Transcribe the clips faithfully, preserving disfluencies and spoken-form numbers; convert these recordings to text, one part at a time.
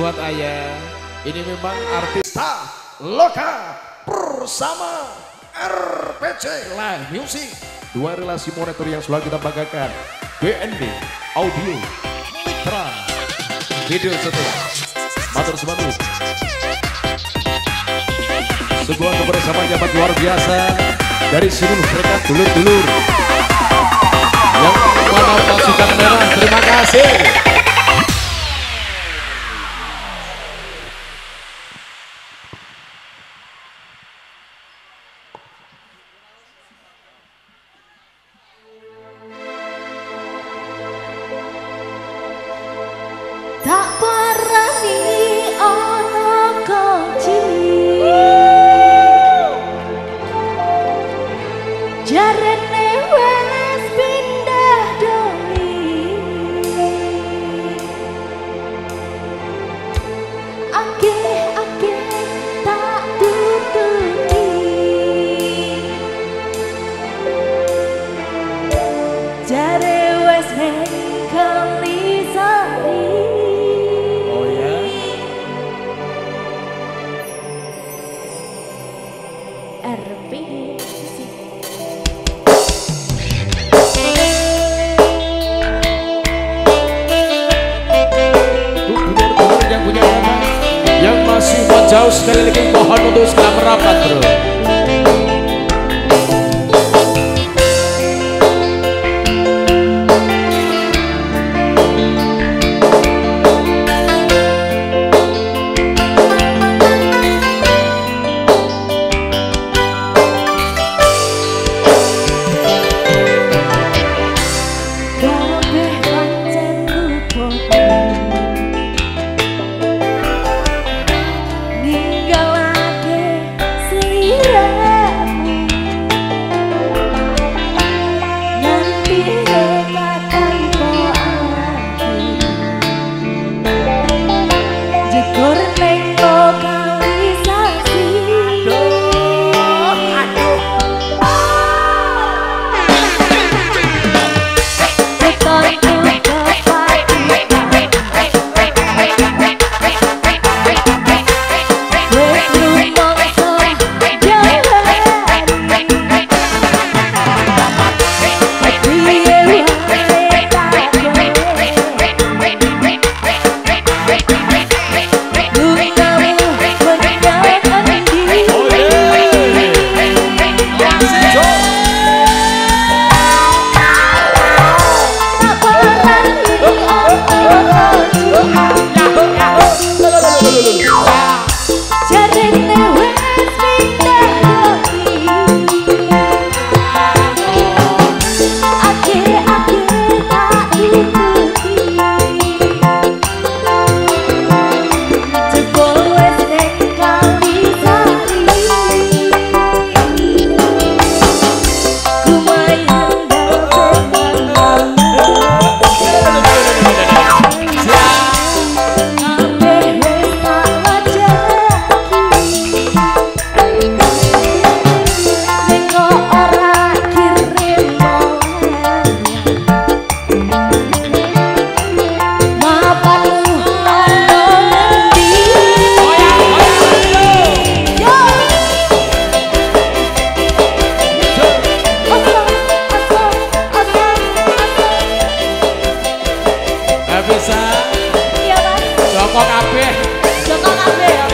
buat ayah. Ini memang artis Loka bersama R P C Live Music. Dua relasi monitor yang selalu kita banggakan. B N D Audio Mitra Video setelah Matur Semanus. Sebuah kebersamaan yang luar biasa dari seluruh mereka dulur-dulur yang mana pasukan merah. Terima kasih. Tak parani ana koci jarene wes pindah doli akeh-akeh tak tutupi jare wes kali sari. R P C. Dulur-dulur yang punya nama, yang masih mau jauh sekali lagi mohon untuk segera merapat, bro. Joko kabeh. Joko kabeh ya.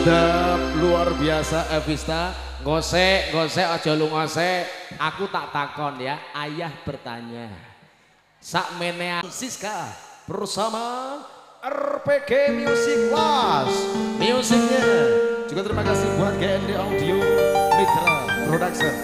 Mantap, luar biasa Evista. Gosek, gosek aja lu ngosek. Aku tak takon ya, ayah bertanya. Sak menea Siska bersama R P G Music Was. Musiknya juga terima kasih buat G N D Audio Mitra Production.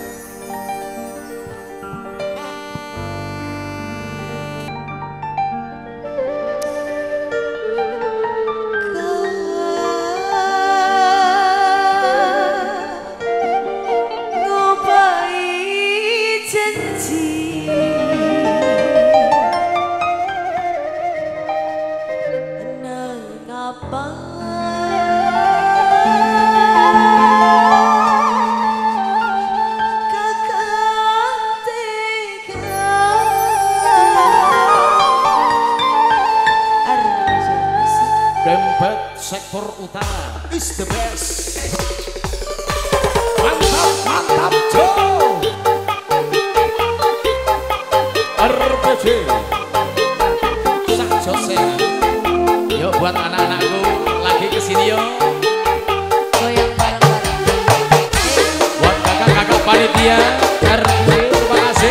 Dempet sektor utara is the best. Mantap, mantap, Joe. R P G Sak Jose. Yuk buat anak-anakku lagi kesini yuk. Goyang bareng-bareng. Buat kakak-kakak panitia R P G, terima kasih.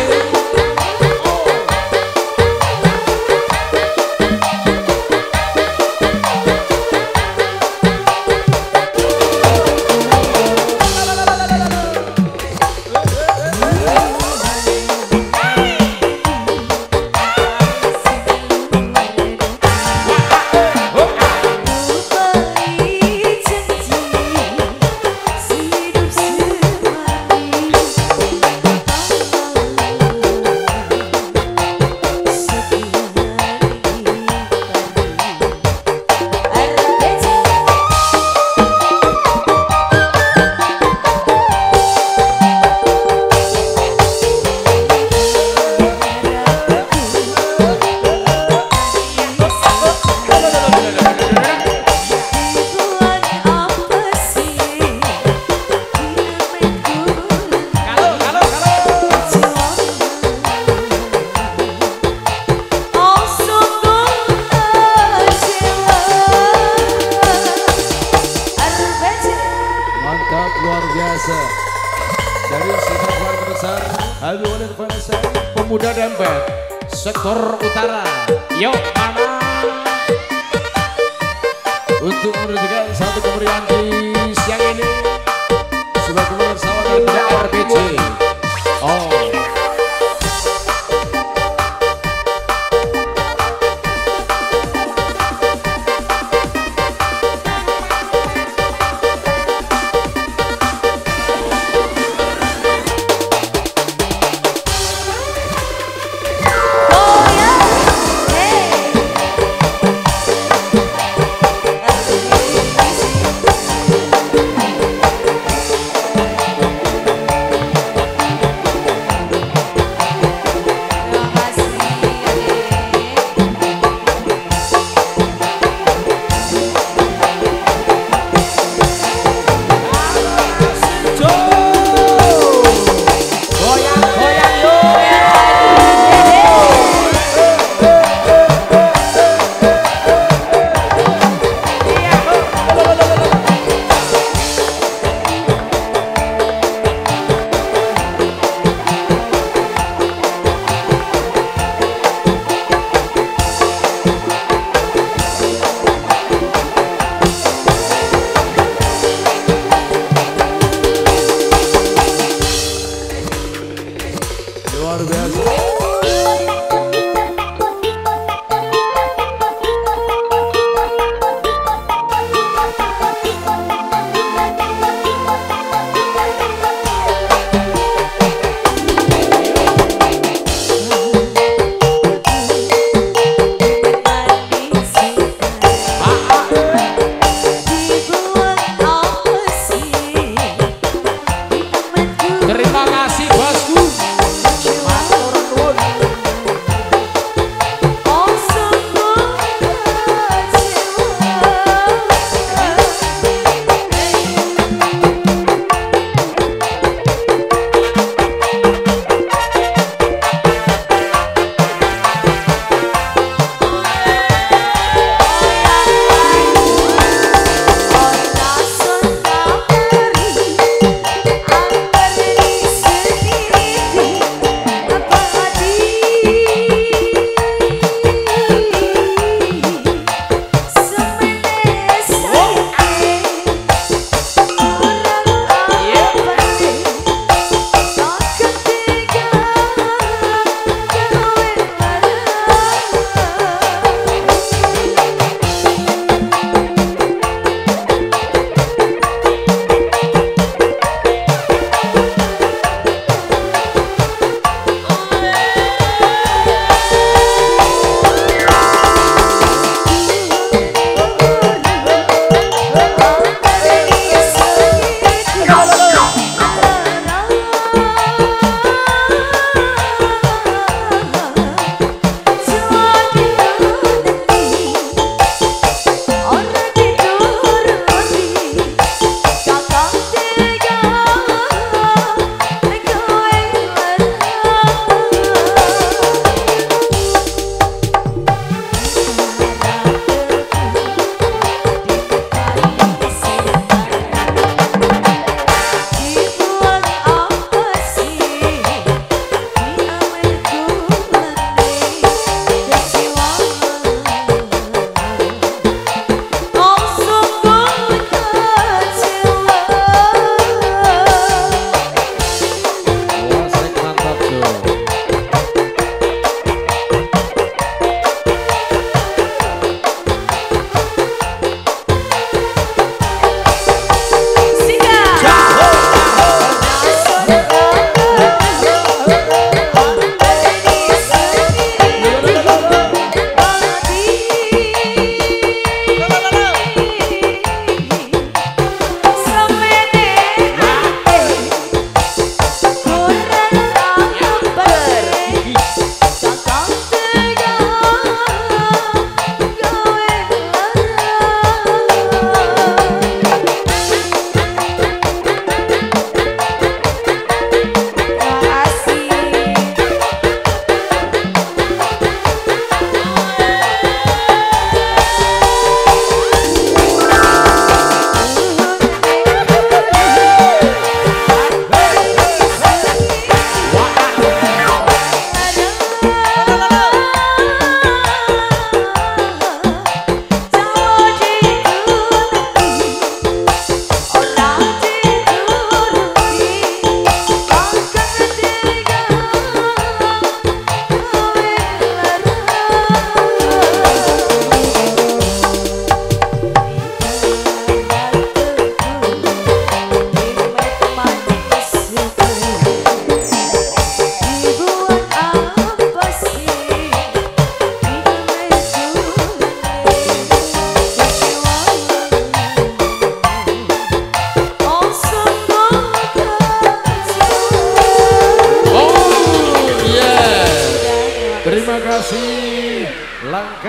Luar biasa dari sini keluarga besar Haluan Indonesia Pemuda Dempet sektor utara. Yuk mana untuk menunjukkan satu kemeriahan di siang ini sebagai bersama dengan R P G. Oh.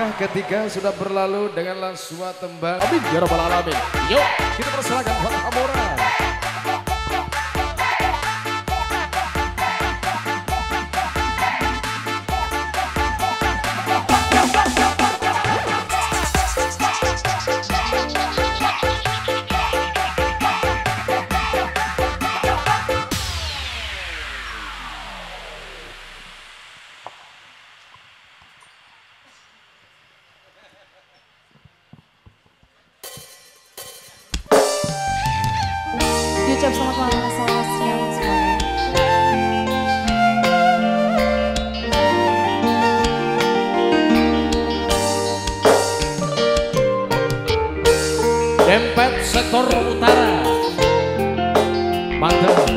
Langkah ketiga sudah berlalu dengan sebuah tembang. Amin ya rabbal alamin. Yuk kita persilakan buat Amora. Diucap selamat malam, selamat siang semuanya. Dempet sektor utara Banten.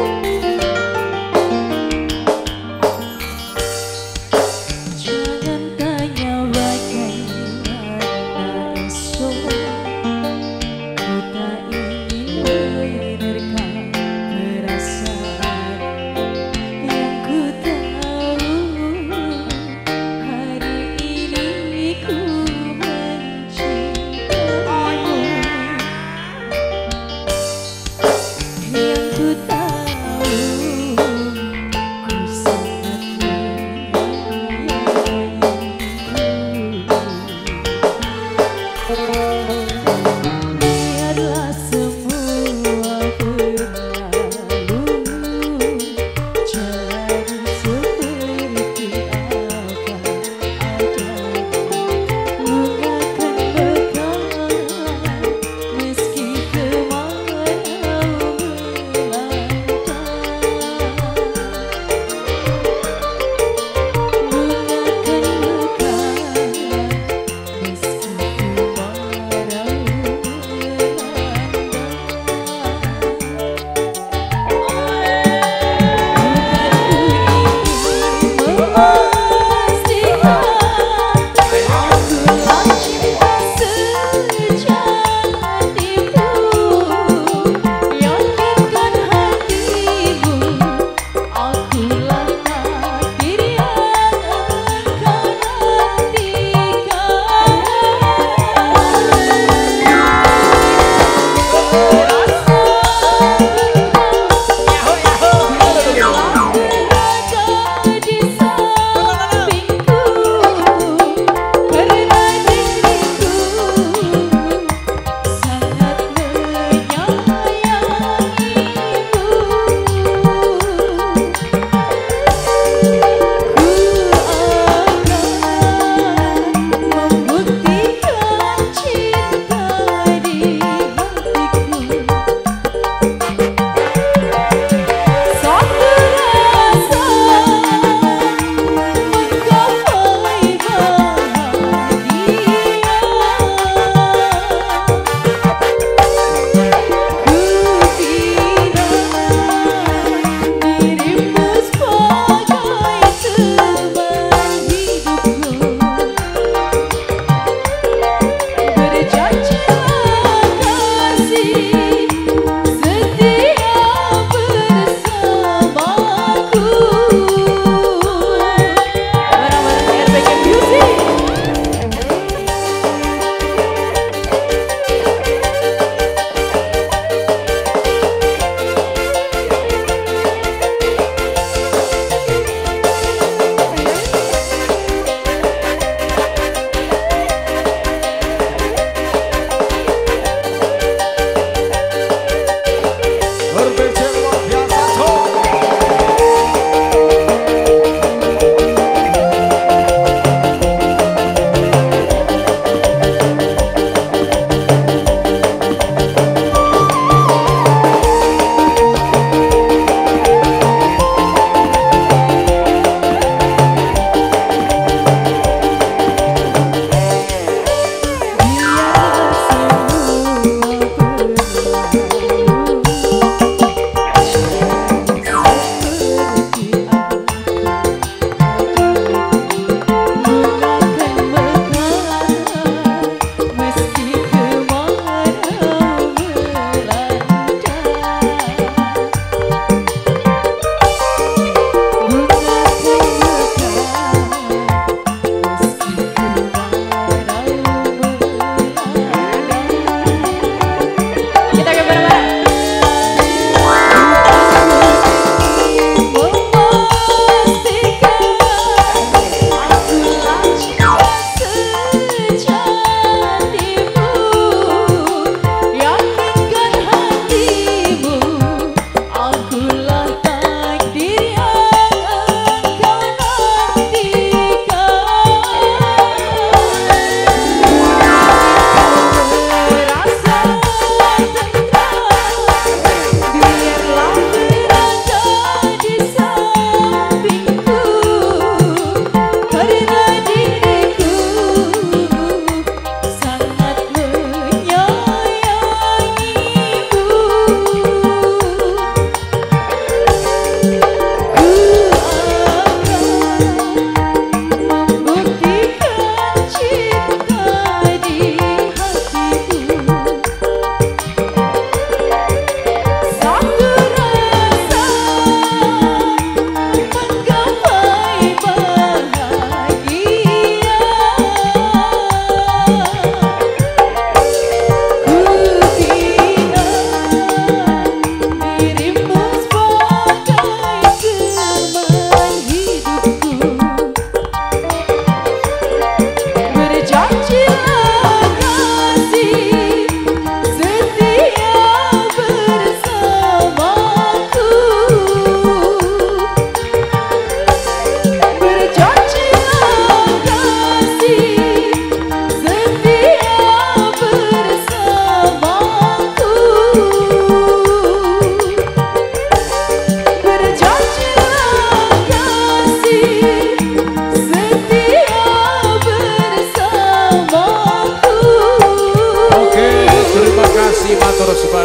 Jangan tanya bagaimana esok, ku tak ingin menerka perasaan yang ku tahu. Hari ini ku mencintaimu, yang ku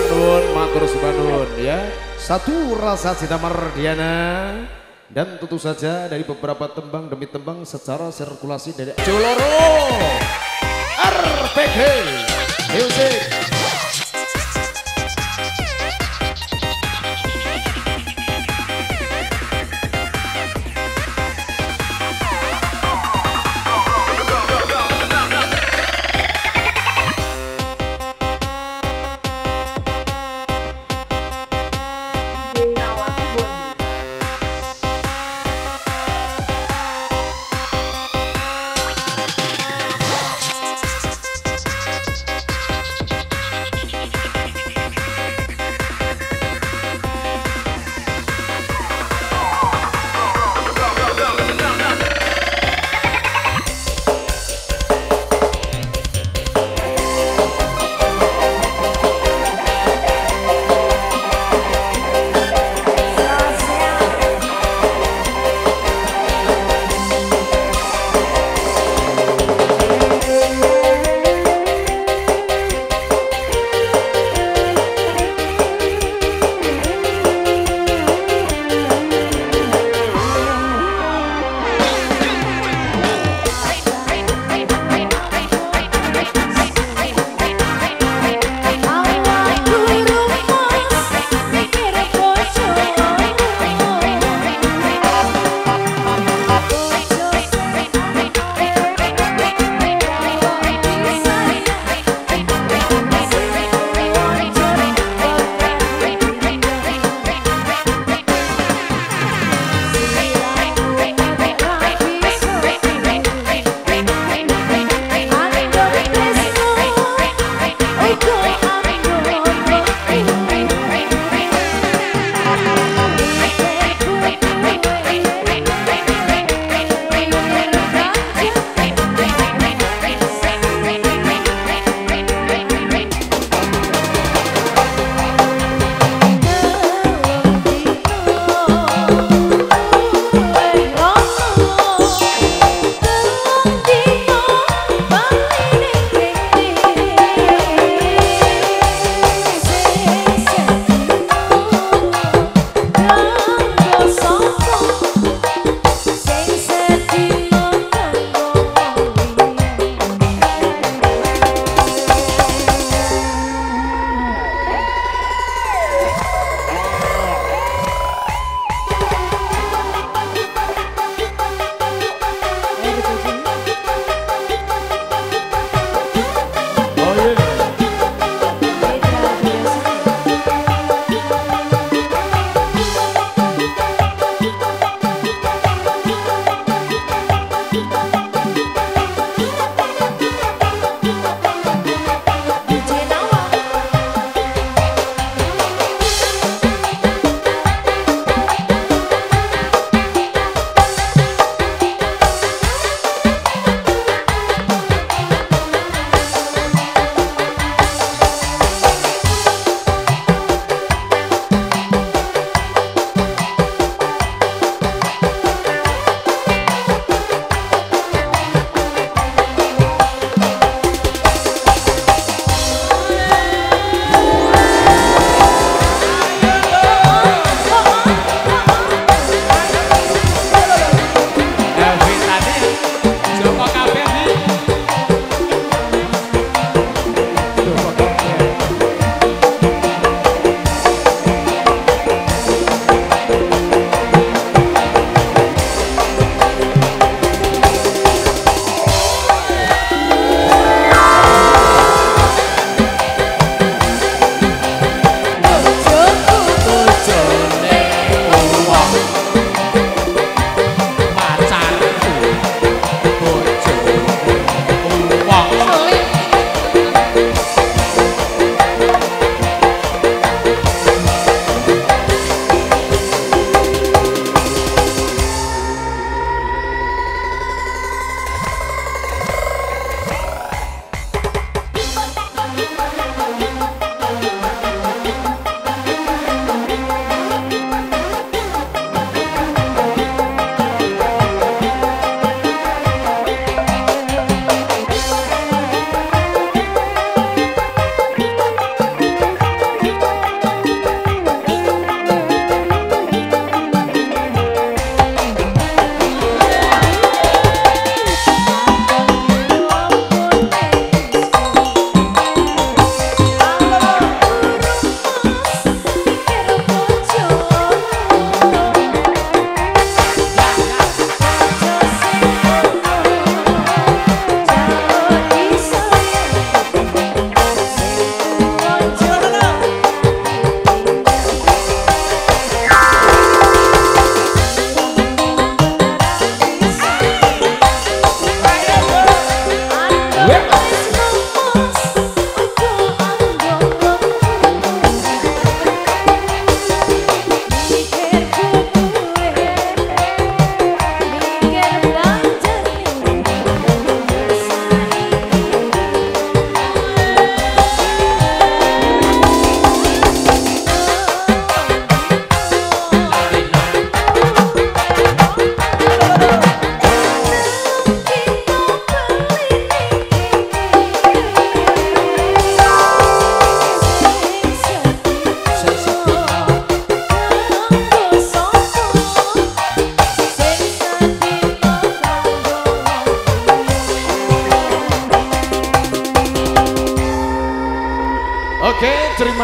Sebanun, matur sebanun ya. Satu rasa cinta Mardiana. Dan tentu saja dari beberapa tembang demi tembang secara sirkulasi dari Joloro R P G Music.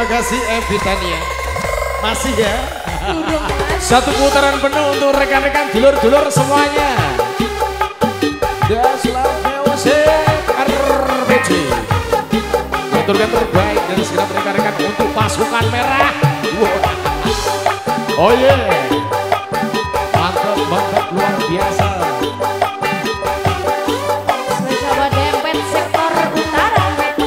Terima kasih Evitania. Masih ya. Burung mas. Satu putaran penuh untuk rekan-rekan dulur-dulur semuanya. Das Love Music R P C. Aturkan terbaik dari segenap rekan-rekan untuk pasukan merah. Wow. Oh yeah. Mantap, mantap luar biasa. Spesial buat Dempet sektor utara.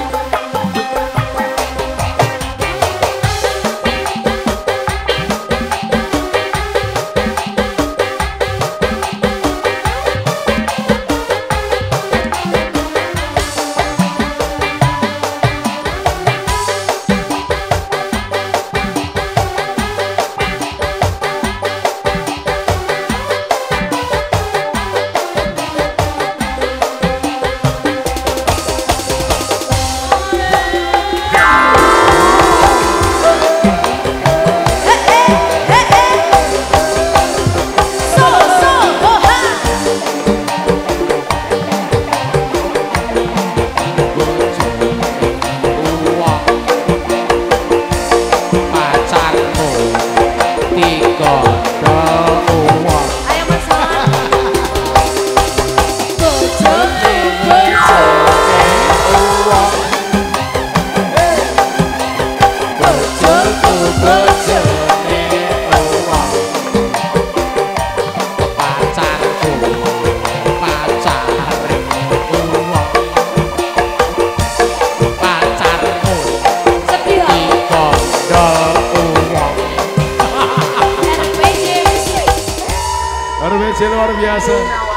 Luar biasa.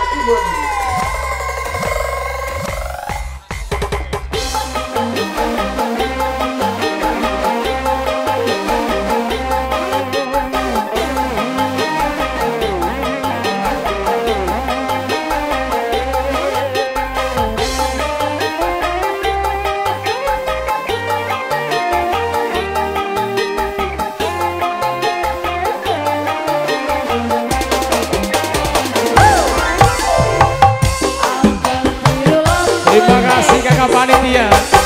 Terima kasih kakak panitia.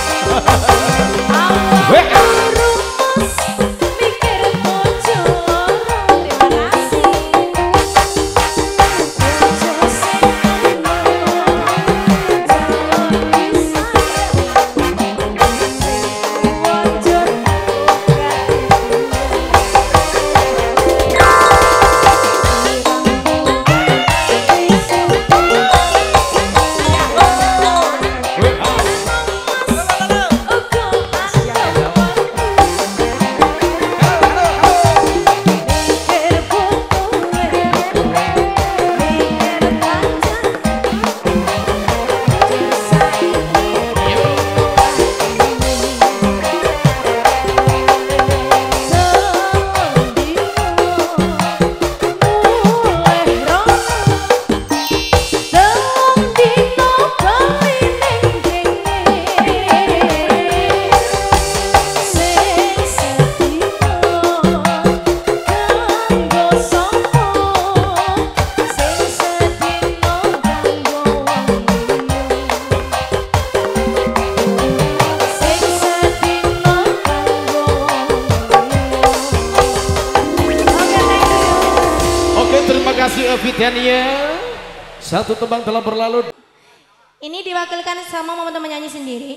Terima kasih Evitania. Satu tembang telah berlalu. Ini diwakilkan sama teman menyanyi sendiri.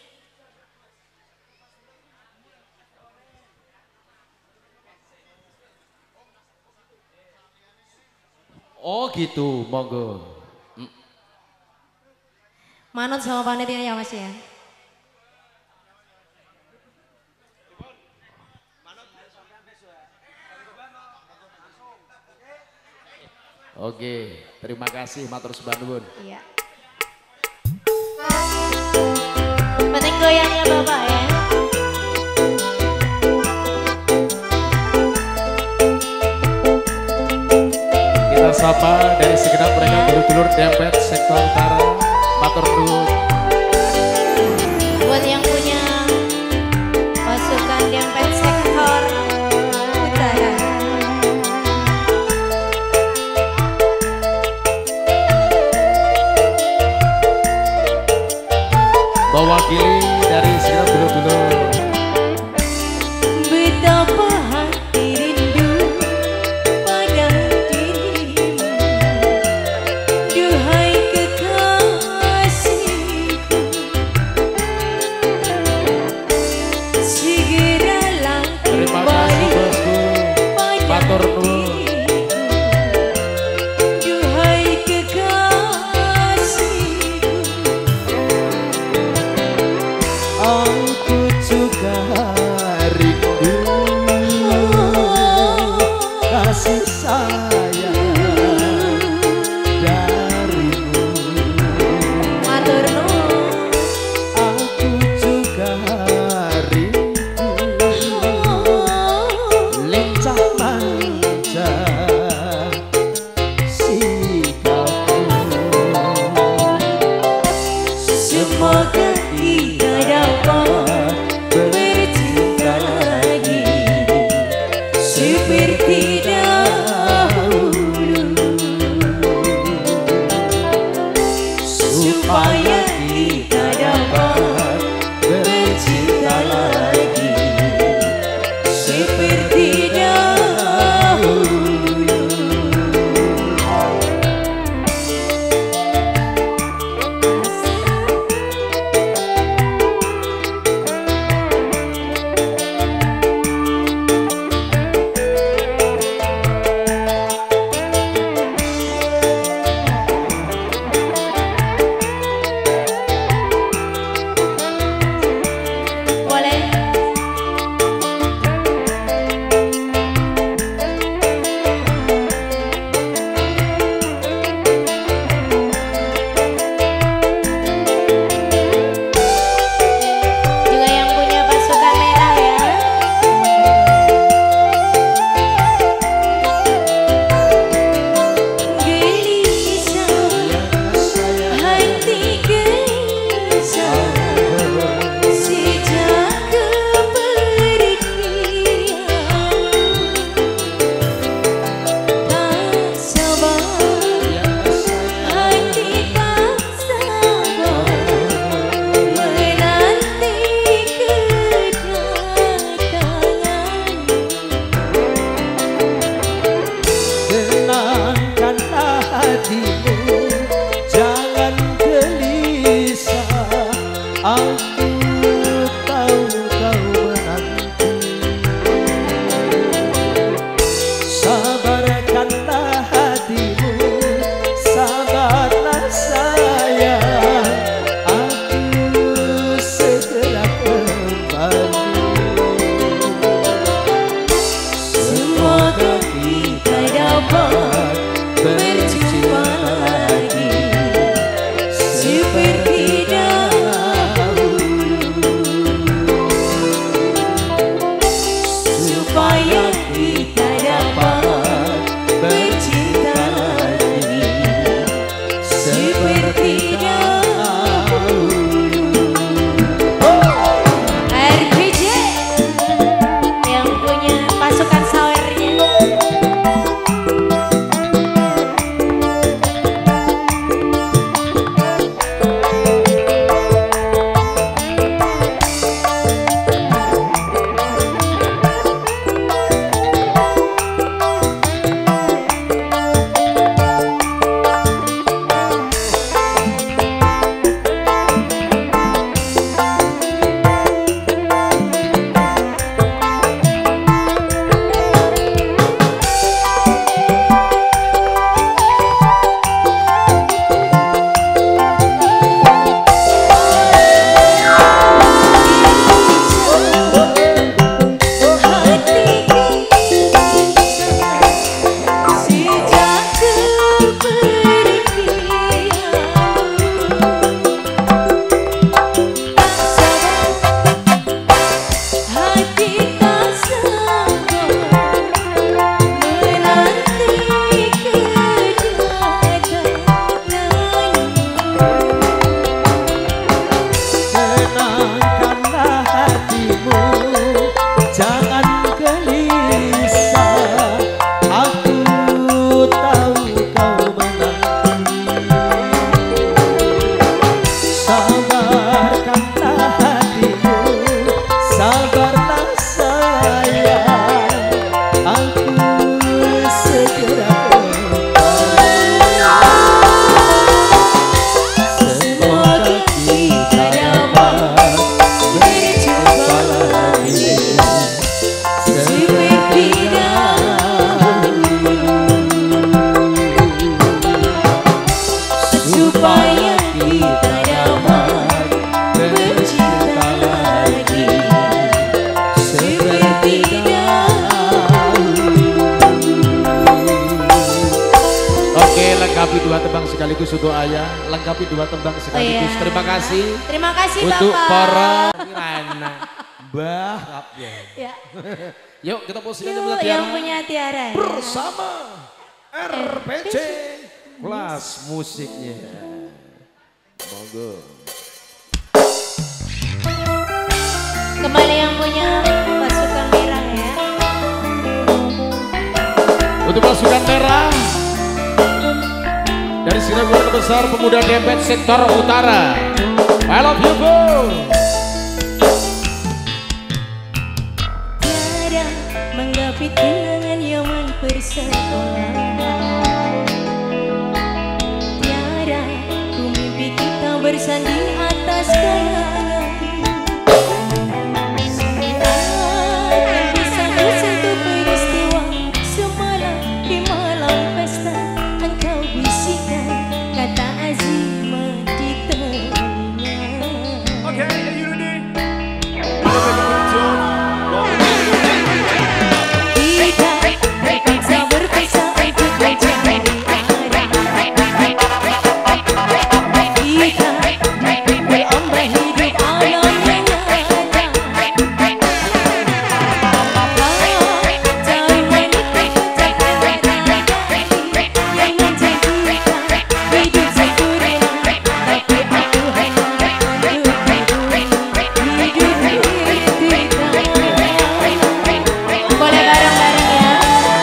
Oh gitu, monggo. Manut sama panitia ya mas ya. Oke, terima kasih matur suwun. Iya. Penting goyangnya Bapak ya. Kita sapa dari segenap mereka dulur-dulur Dempet sektor utara. Matur nuwun. Buat yang punya pasukan Dempet sektor utara. Mewakili dari segenap dulur-dulur dua tembang sekaligus untuk ayah, lengkapi dua tembang sekaligus. Oh, iya. Terima kasih. Terima kasih untuk Bapak. para Rana, Mbah. Ya. Yuk kita posisikan Yuk, sebelah yang tiara. punya tiara. Ya. Bersama R P C Kelas musiknya. Monggo. Kembali yang punya pasukan merah ya. Untuk pasukan merah dari Sina Keluarga Besar Pemuda Dempet Sektor Utara. I love you, Bu. Tiada menggapai kenangan yang mempersekolahan. Tiada ku mimpi kita bersanding atas kayangan. Akan bisa bersentuh peristiwa semalam di malam pesta. Engkau bisikan kata azimat di telinga. Oke, you ready? Kita terpaksa berpisah untuk mencari arah. Kita dipukul ombak hidup alam yang ada. Kau tahu wanita ucapkan kata-kata yang menjanjikan hidup sempurna. Tapi aku hanya menduga-duga hidup kita. Boleh bareng-bareng ya.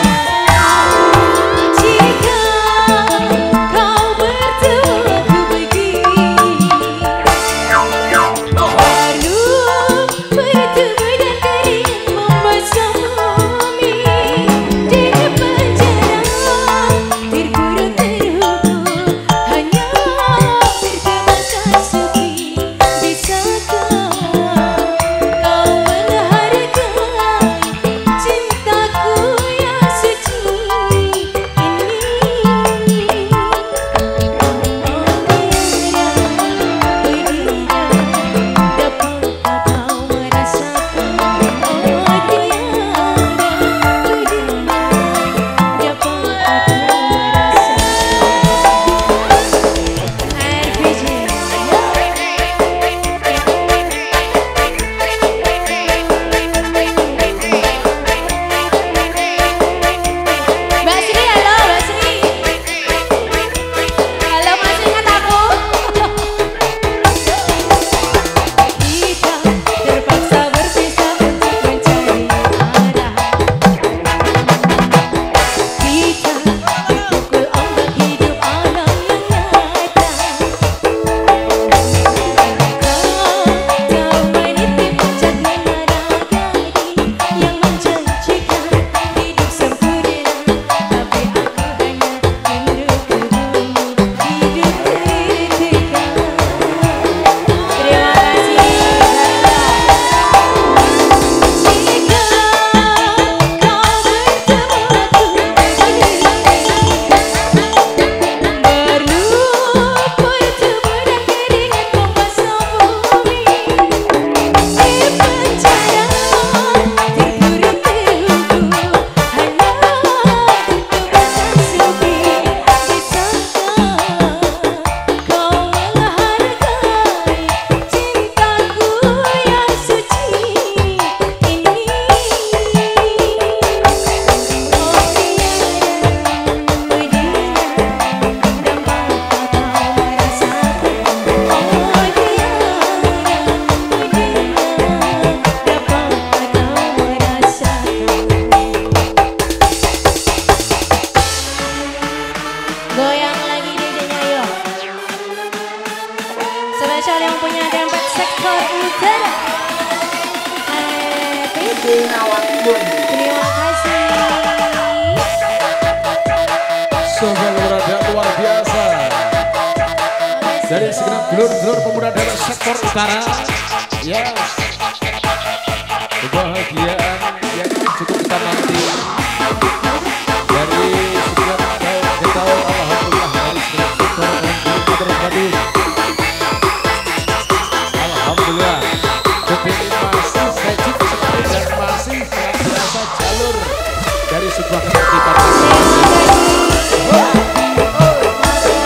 Jika kau bertemu aku begini, baru bertemu dan keringat membasah bumi. Di penjara terkurung terhukum, hanya terkemaskan sepi. Bisakah kau menghargai cintaku yang suci ini? Mbak Sri, halo Mbak Sri. Halo, masih ingat aku? Kita terpaksa berpisah untuk mencari arah. Kita dipukul ombak hidup alam yang nyata. Kau tahu meniti puncak menara gading yang menjanjikan hidup sempurna. Tapi aku hanya rindu ke bumi, hidup tertinggal. Terima kasih Sarda. Jika kau bertemu aku begini, baru bertemu dan keringat membasah bumi. Di penjara terkurung terhukum, hanya terkemaskan sepi. Bisakah kau menghargai cintaku yang suci ini? Oh tiada bedanya dapatkah kau merasakan? Oh tiada bedanya dapatkah kau merasakan? Goyang lagi D J-nya yuk. Spesial yang punya Dempet Sektor Utara. Happy terima kasih. Sosial berada luar biasa. Dari segenap dulur-dulur pemuda dari sektor utara. Yes. Kebahagiaan yang cukup kita nanti. Dari segenap kita tahu alhamdulillah dari segenap sektor yang belum terjadi. Alhamdulillah. Detik ini masih sejuk sekali dan masih sangat biasa jalur dari sebuah ketertiban. Terima kasih.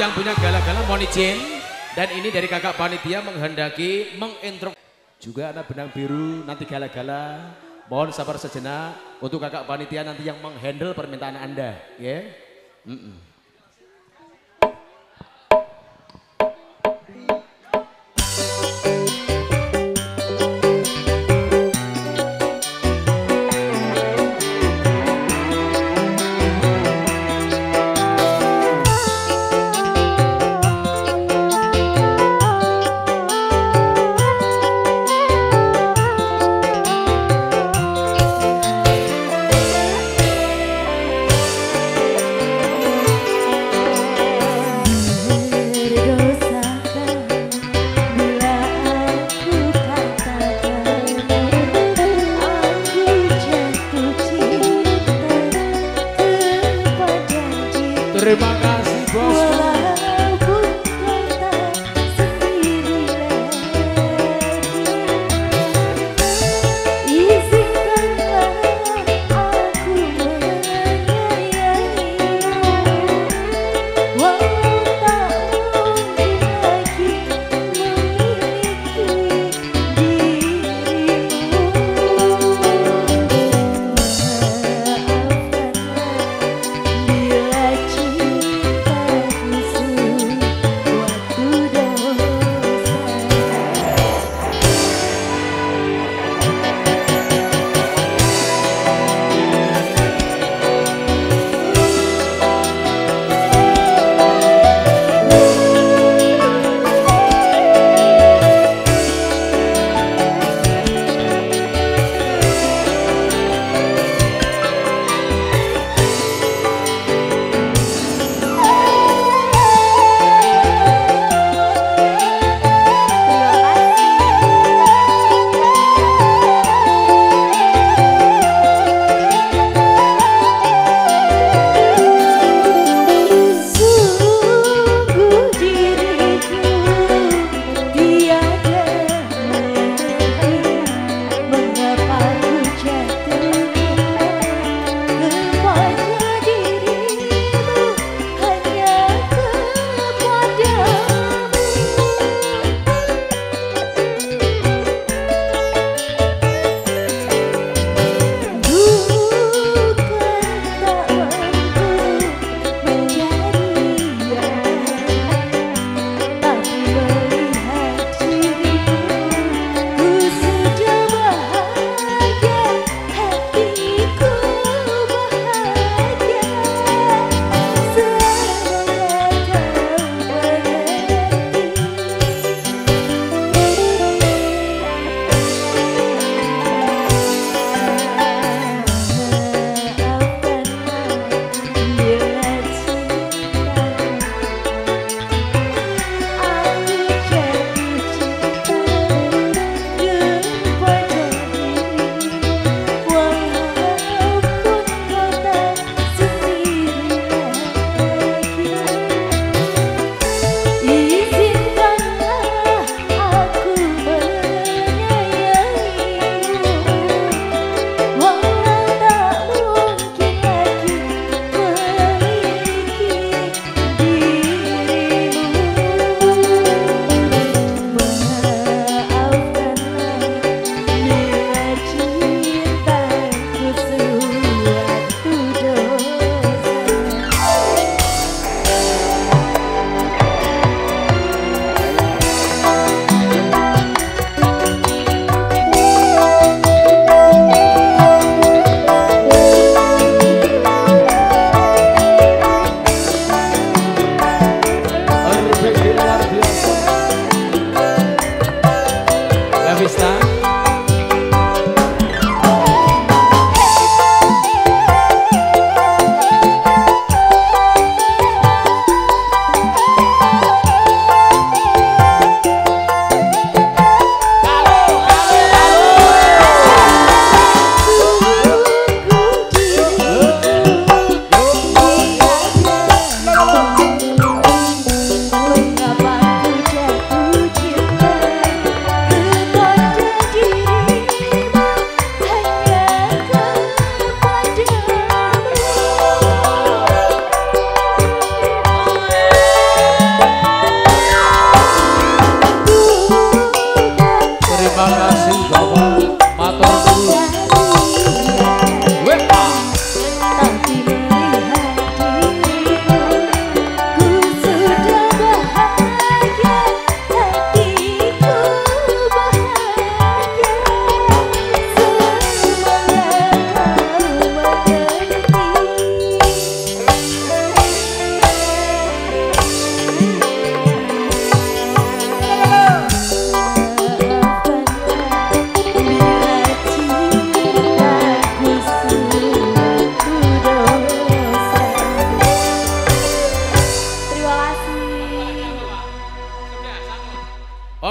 yang punya gala-gala mohon izin. Dan ini dari kakak panitia menghendaki mengintro. Juga anak benang biru nanti gala-gala. Mohon sabar sejenak untuk kakak panitia nanti yang menghandle permintaan Anda. Ya. Mm -mm. Terima kasih bosku. Walaupun kata sendiri lagi, izinkanlah aku menyayangimu. Walau tak mungkin lagi memiliki dirimu. Maafkanlah bila cinta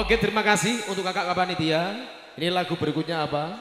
Oke, terima kasih untuk kakak panitia. Ini lagu berikutnya apa?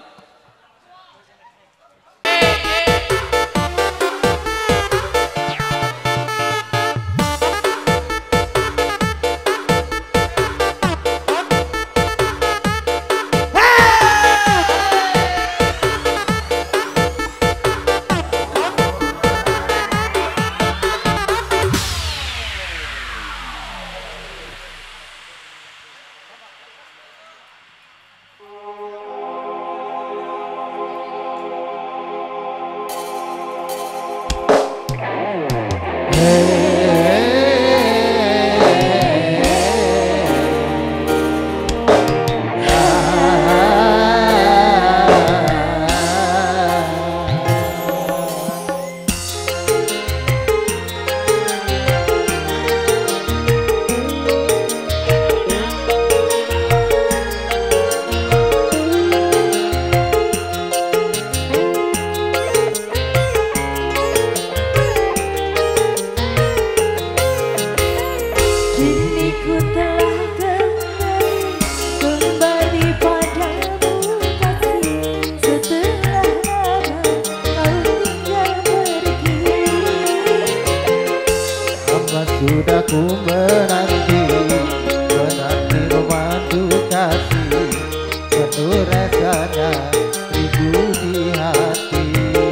Sudah ku menanti, menanti memandu kasih, penuh rasanya rindu di hati.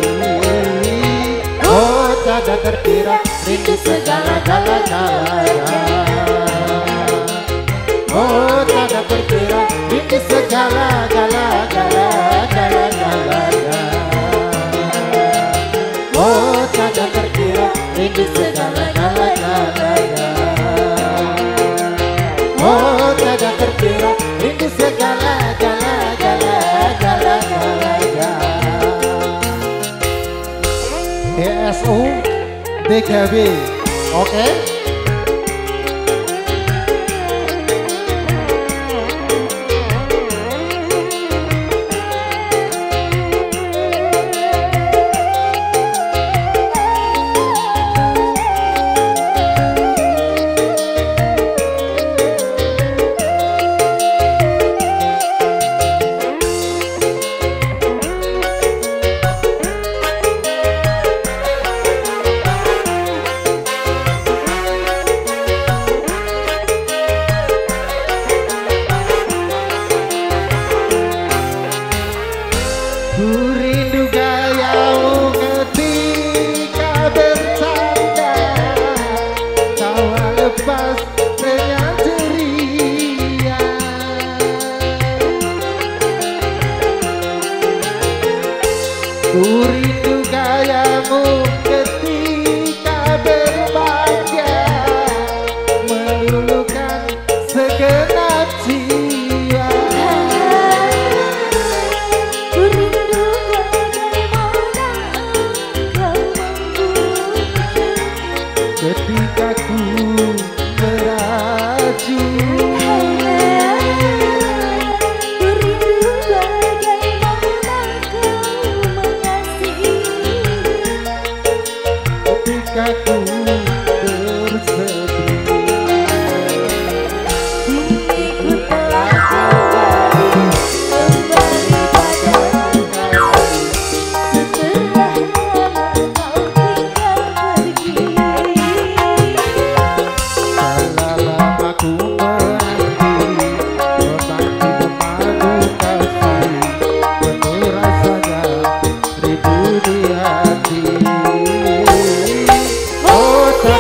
Oh, tak ada terkira rindu segala-galanya. Oh, tak ada terkira rindu segala-galanya. Oh, tak ada terkira rindu segala-galanya. Oh, tidak terkira rindu segala-galanya. D S U D K B, oke? Okay? Ku rindu gayamu ketika bercanda, tawa lepas dengan ceria. Ku rindu gayamu ketika berbahagia, meluluhkan segenap jiwa. Ketika ku meraju, ku rindu bagaimana kau mengasihi. ketika ku bersedih, Kini ku telah kembali, kembali padamu kasih. Setelah lama kau tinggal pergi. salah lama ku menanti, menanti memadu kasih, penuh rasanya rindu di hati. Oh,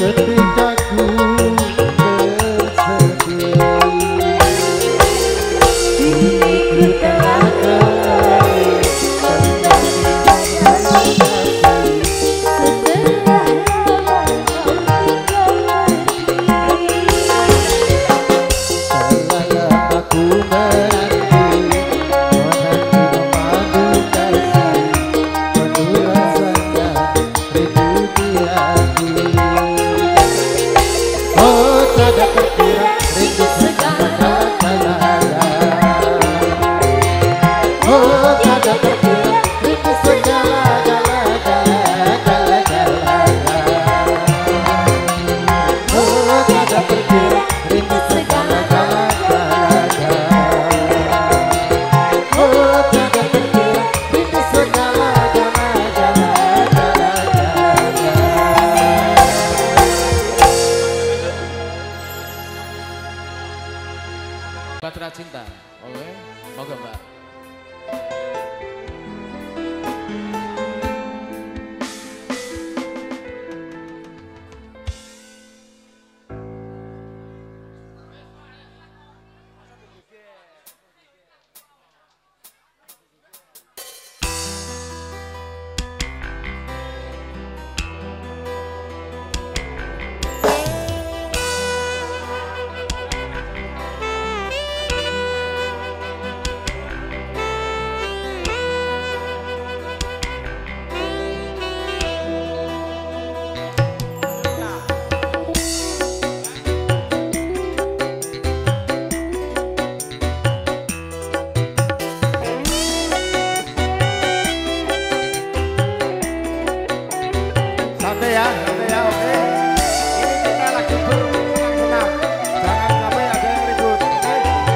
ketika ku bersedih. Diriku telah kembali mendapat kasih setelah lama kau tinggal pergi. Telah lama ku menanti, menanti memandu kasih, penuh rasanya rindu di hati. Oh, tak terkira rindu segala-galanya. Oh, tak terkira rindu segala-galanya. Oh, tak terkira rindu segala-galanya. Oh, tak terkira rindu segala-galanya. Batra Cinta. Oke, moga Mbak. Santai ya, santai ya, oke. Ini kita lagi bersenang-senang. Jangan sampai ada yang ribut, oke?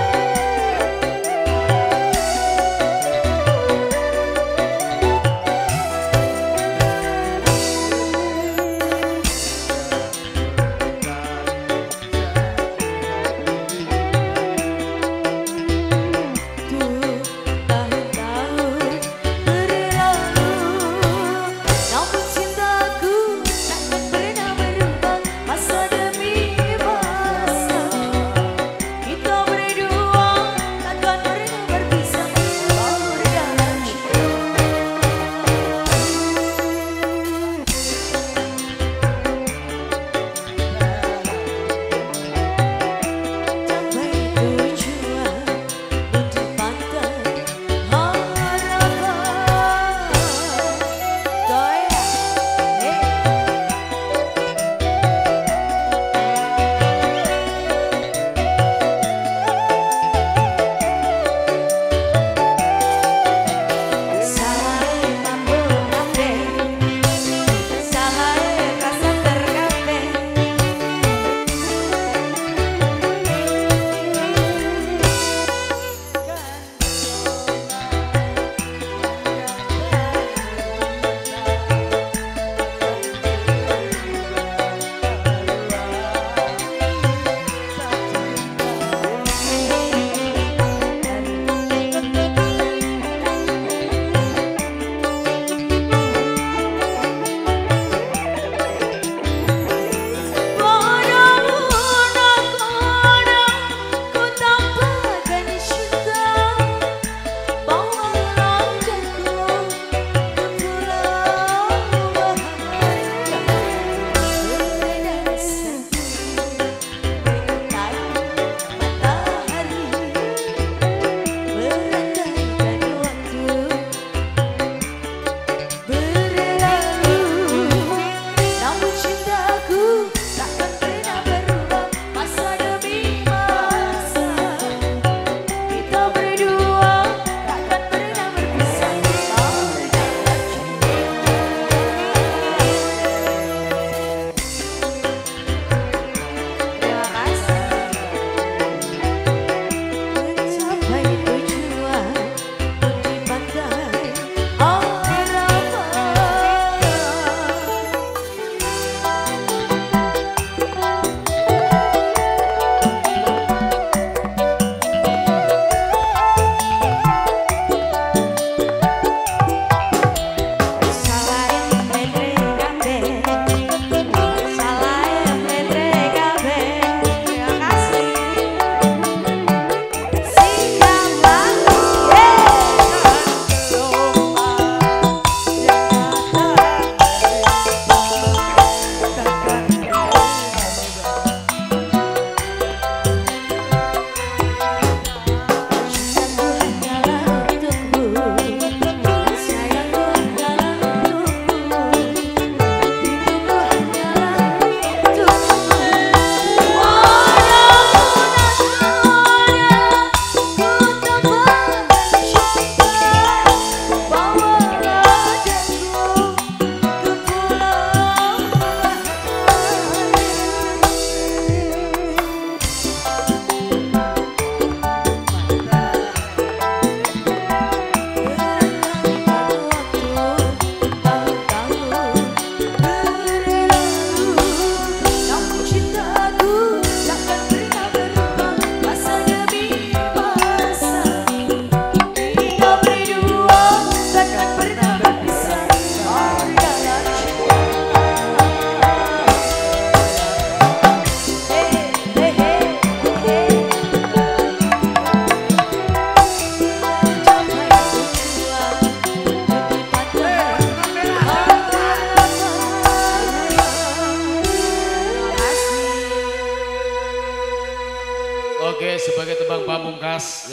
Tahun-tahun berlalu, namun cintaku tak pernah berubah. sebagai tebang pamungkas.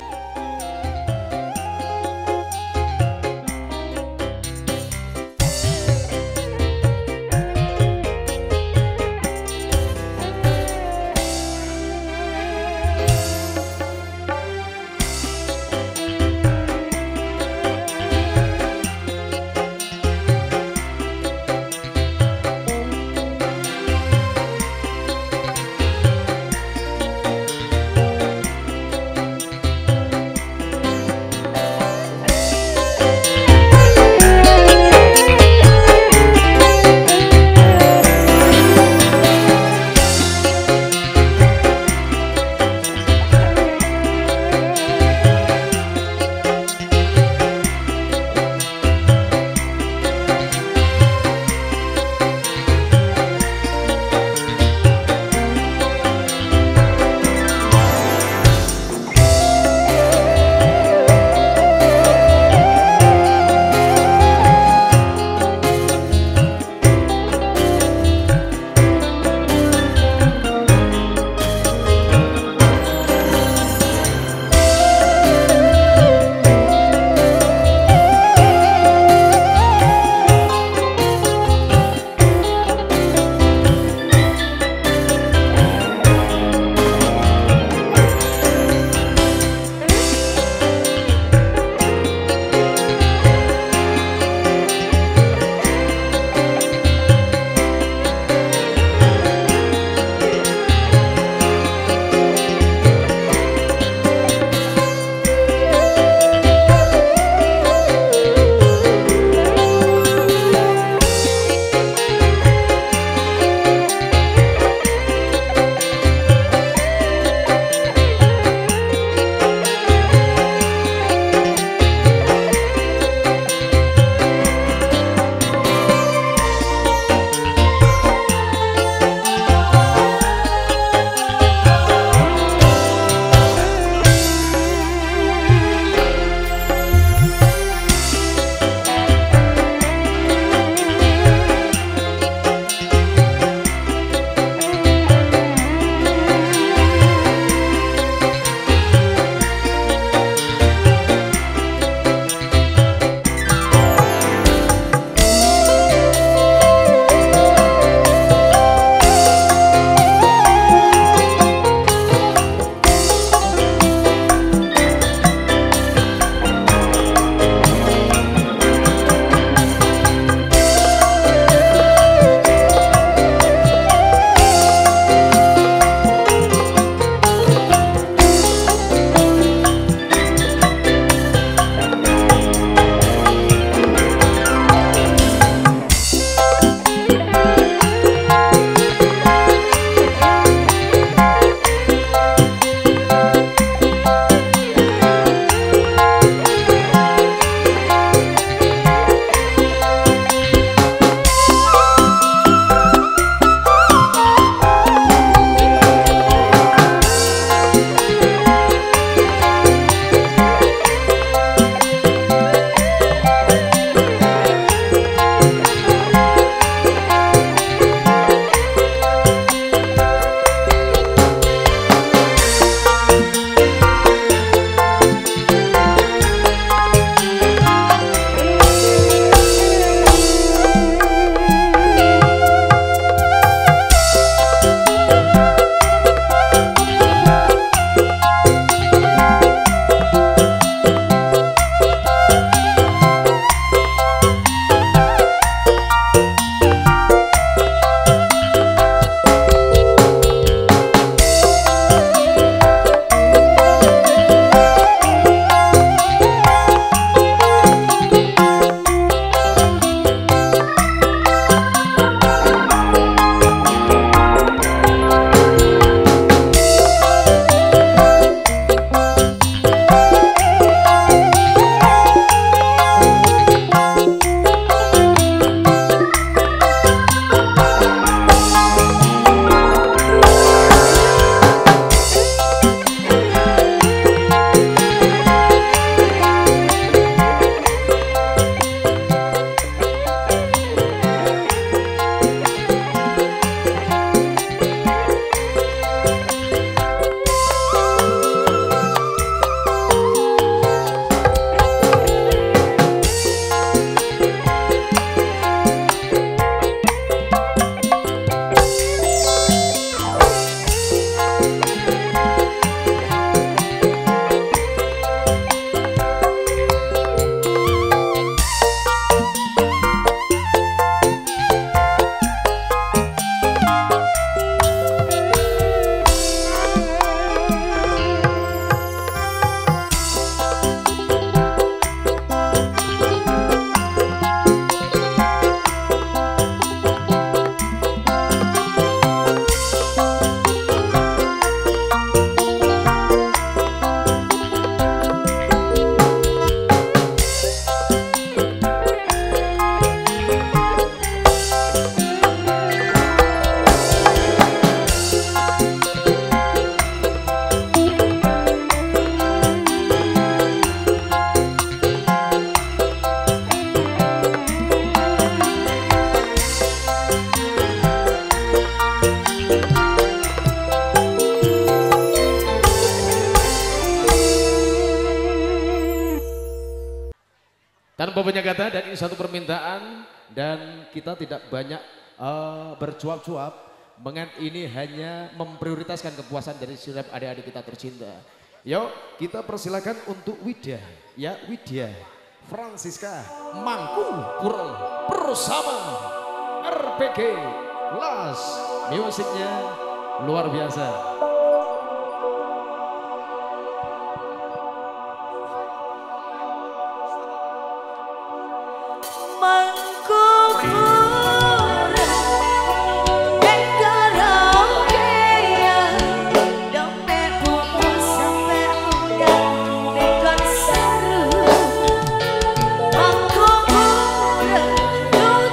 Tanpa banyak kata dan ini satu permintaan dan kita tidak banyak uh, bercuap-cuap. Mengenai ini hanya memprioritaskan kepuasan dari setiap adik-adik kita tercinta. Yuk kita persilakan untuk Widya, ya Widya Francisca Mangku-Puro bersama R P G Las, musiknya luar biasa.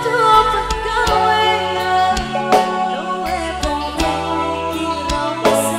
Mangku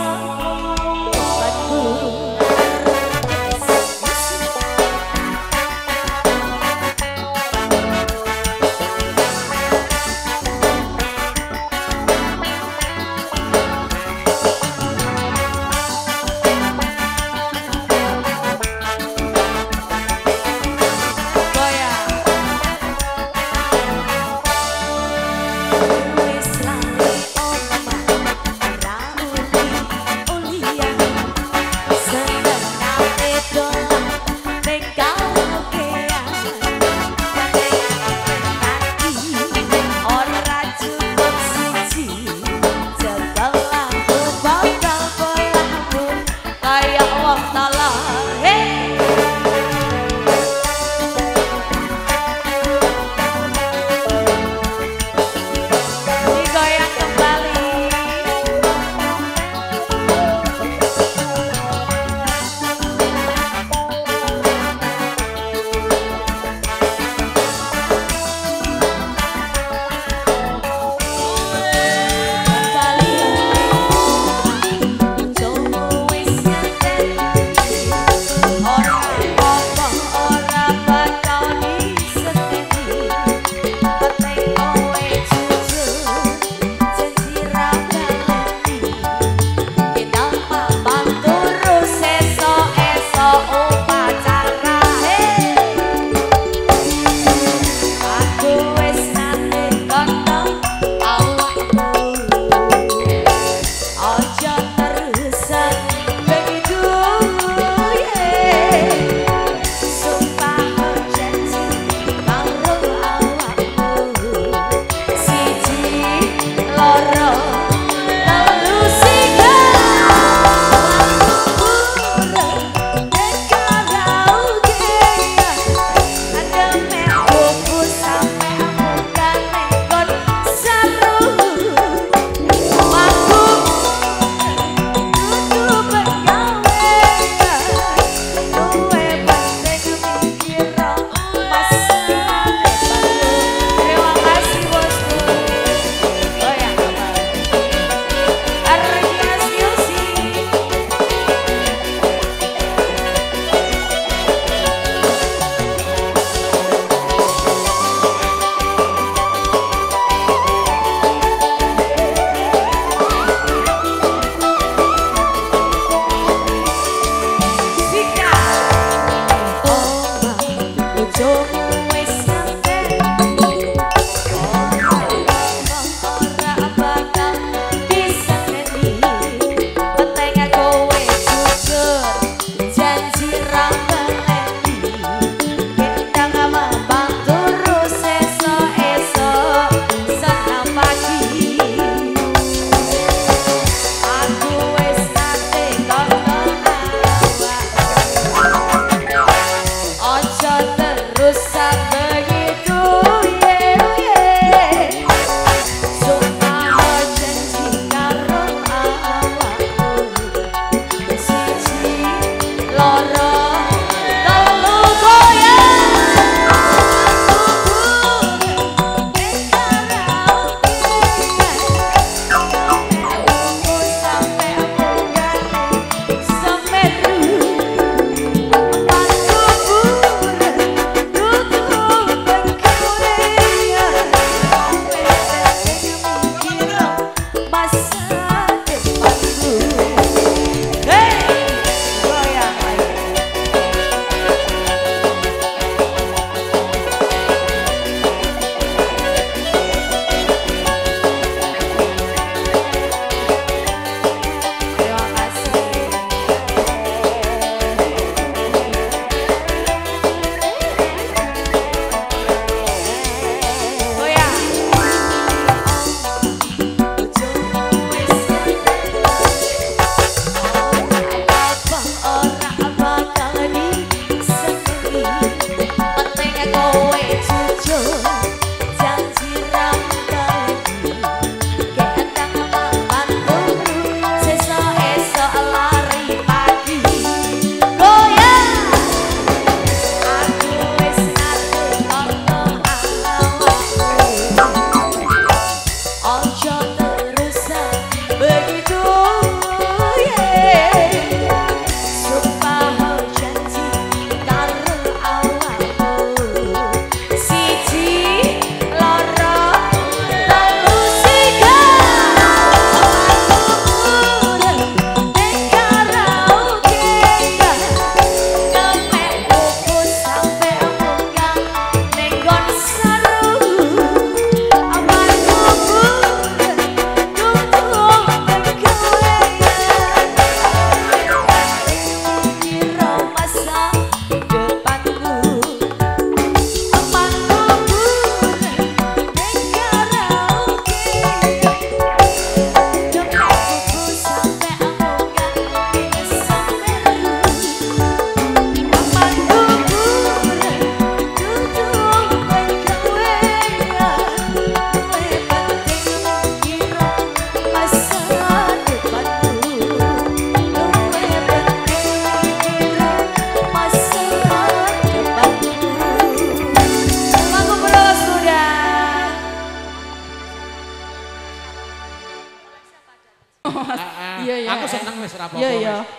Mas. Ah, ah. Iya, iya. Aku seneng wis ora apa-apa. Iya, iya. wis.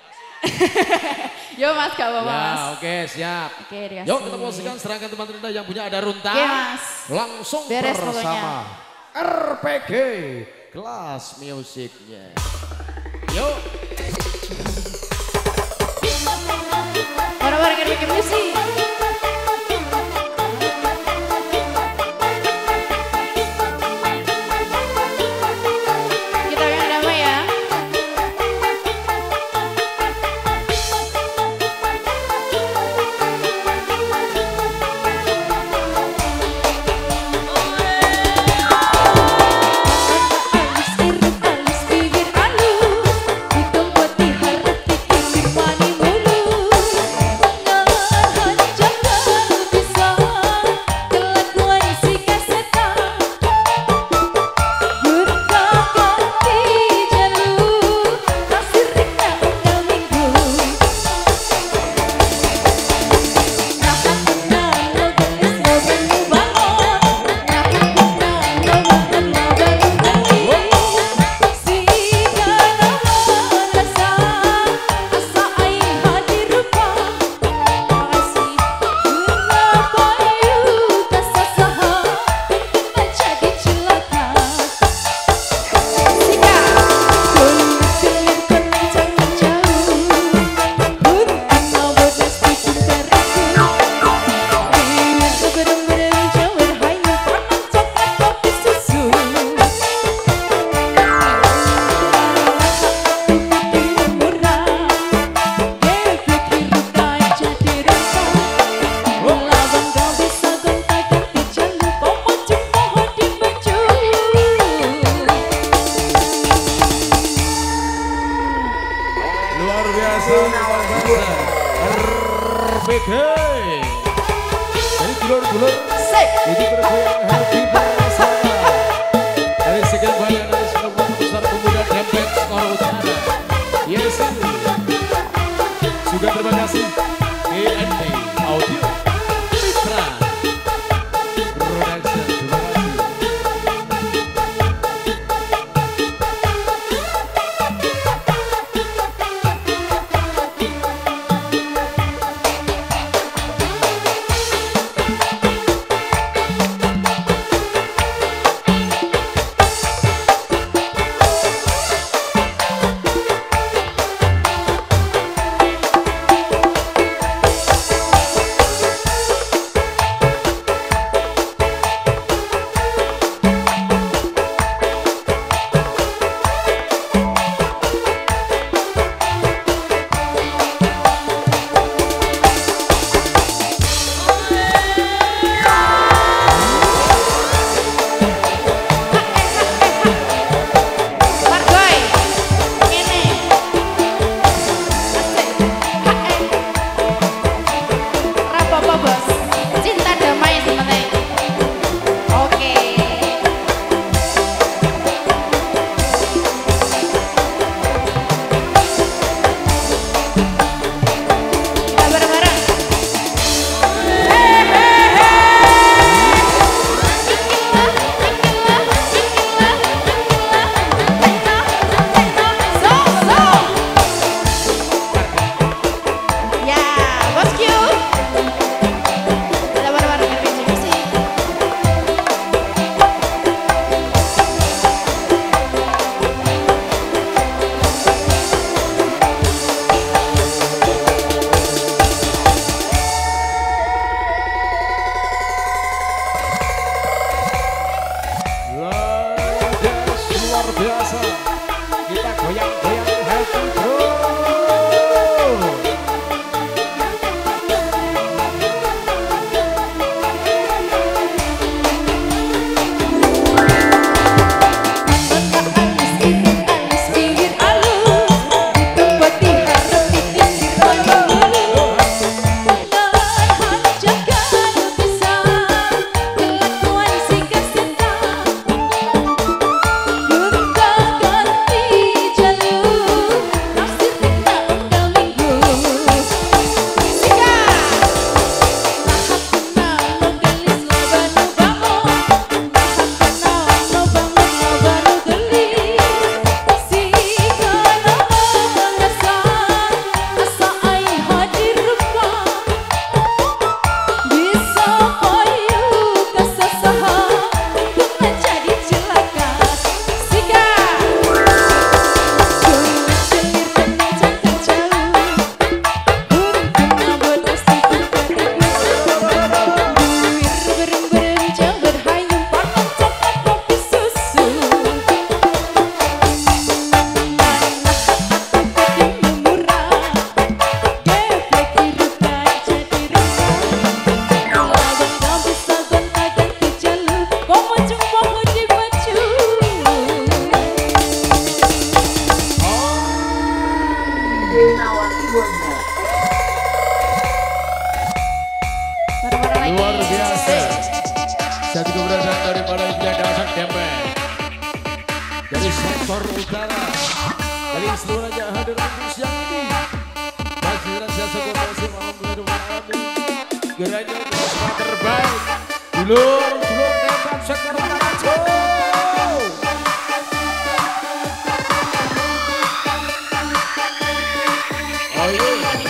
Yo Mas, gak apa-apa Ya, Mas. oke, siap. Oke, Rias. Yuk kita posisikan serangkan teman-teman kita yang punya ada runta. Oke, Mas. Langsung Beres bersama R P G kelas musiknya. Yuk. Orang-orang yang bikin musik. Kita yang damai ya. Alus bibir alus, hitam putih harap pikir mani mulus. Pengahan jangan bisa kelakuan si kasetan. Gurka ganti jalur, kasih rika unggal minggu. Nahan kenal lo gelis lo banyu bangun, nahan kenal lo bangun lo banyu ganti. Si dalam rasa asa aing hadir rupa, makasih bunga bayu kasasaha untuk jadi celaka. Sika kulit kulit kulit jauh, bunga bodas bikin teraku. Biar seberang-berang jauh hayu panas coklat kopi susu. Luar biasa, luar biasa. R P G. Dari dulur-dulur. Ini bergoyang happy bersama. Dari sekian banyak dari seluruh besar pemuda Dempet Skor Utara. Yes. Juga terima kasih G N D Audio Mitra Production. Terima kasih. Margoy. Ngene. Asik. Ora apa-apa, Bos. Cinta damai sing penting. Oke. Kita bareng-bareng. Ya, bosku. Kita bareng-bareng R P G musik. Luar biasa. Kita goyang-goyang happy bro. Alus bibir alus, hitam putih harap pikir mani mulus. Pengahan jangan bisa kelakuan si kasetan. Gurka ganti jalur, dari sektor utara dari seluruhnya hadir untuk siang ini bagi rakyat sekolah malam kehidupan kami geranya semua terbaik dulur dulur tembak sektor utara jauh oh iya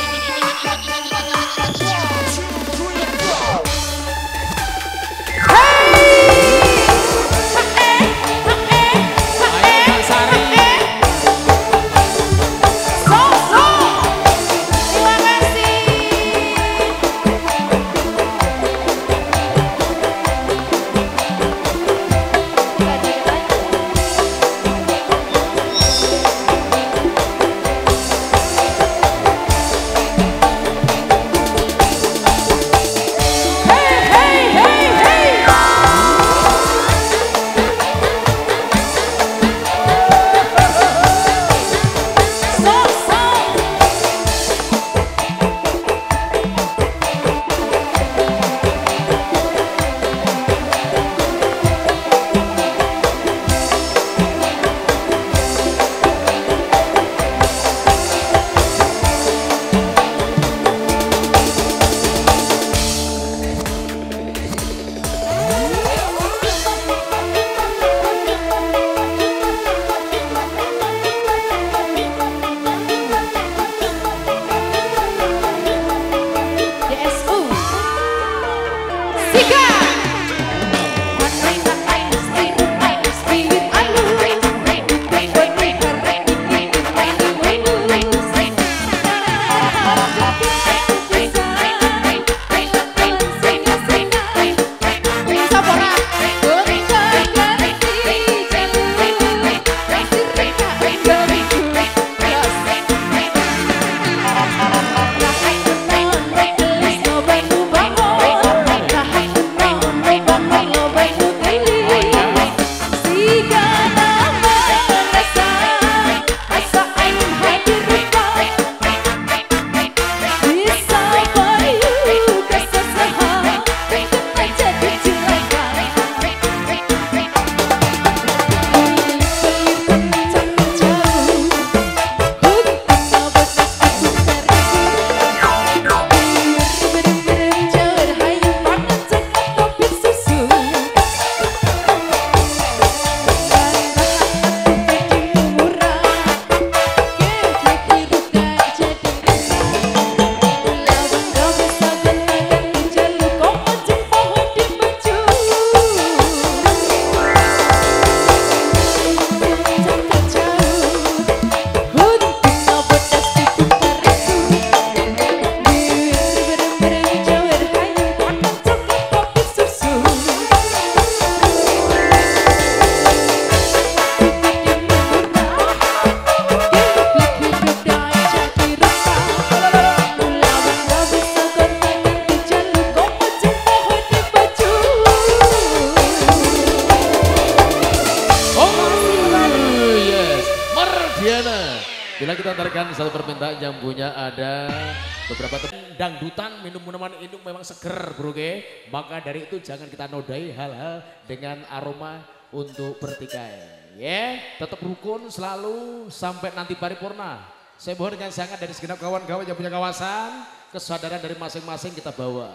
Bila kita antarkan satu permintaan yang punya ada beberapa dangdutan, minum minuman ini memang seger bro ke. Maka dari itu jangan kita nodai hal-hal dengan aroma untuk bertikai. Ya, tetap rukun selalu sampai nanti paripurna. Saya mohon dengan sangat dari segenap kawan-kawan yang punya kawasan, kesadaran dari masing-masing kita bawa.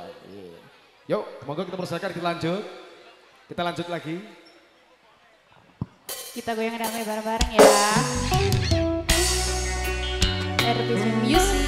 Yeah. Yuk, monggo kita persilakan, kita lanjut. Kita lanjut lagi. Kita goyang damai bareng-bareng ya. R P C Music.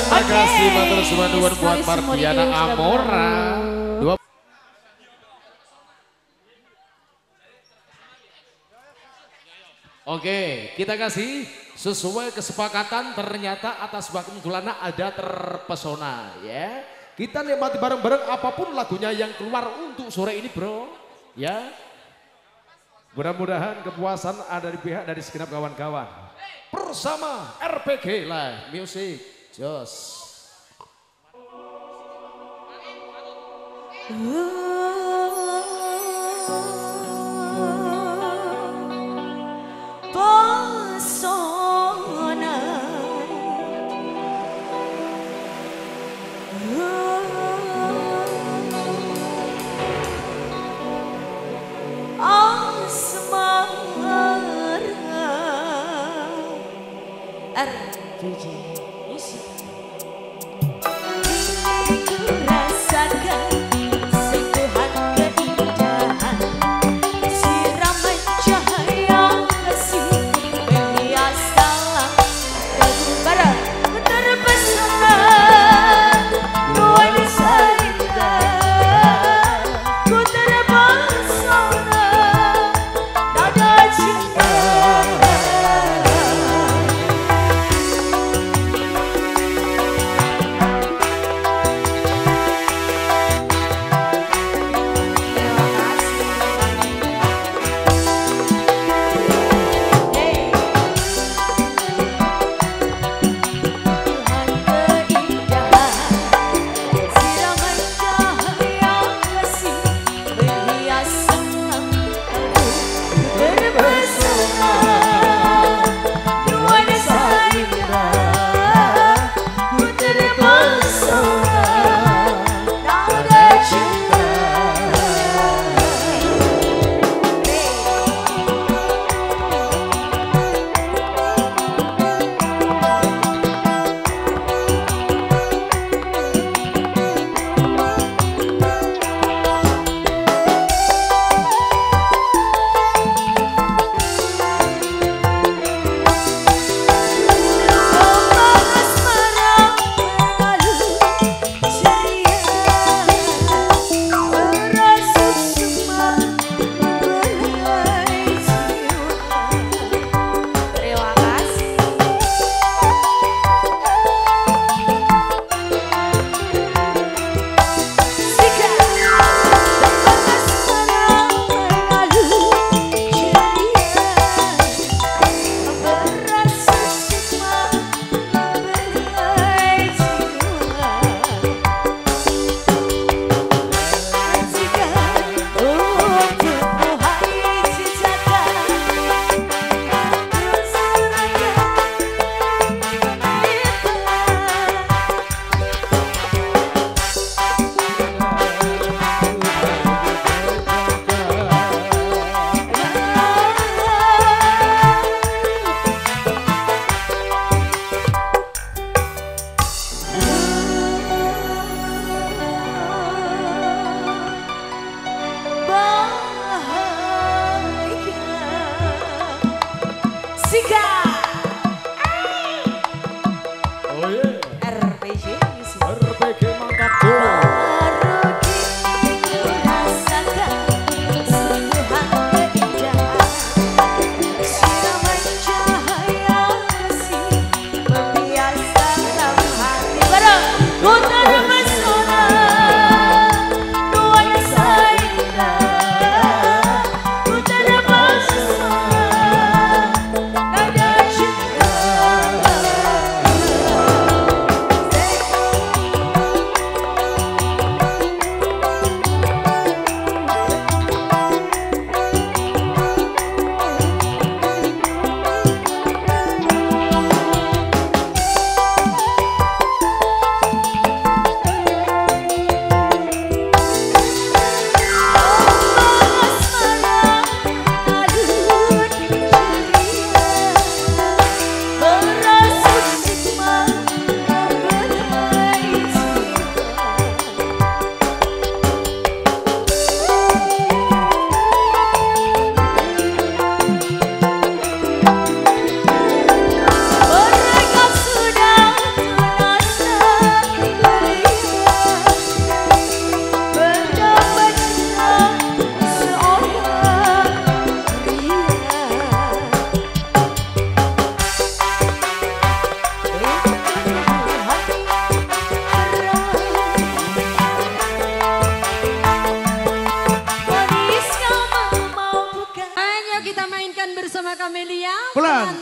Terima Oke. kasih matur suwun nuwun buat Sekali semua Mardiana itu sudah Amora. Dua Oke, kita kasih sesuai kesepakatan ternyata atas waktu Tulana ada terpesona ya. Kita nikmati bareng-bareng apapun lagunya yang keluar untuk sore ini bro. Ya. Mudah-mudahan kepuasan ada di pihak dari segenap kawan-kawan. Bersama R P G Live Music. Jos. Pesona asmara R P G Music rasakan sentuhan keindahan siraman cahaya kasih menghias dalam barang ku terpesona nuansa indah ku terpesona nada cinta.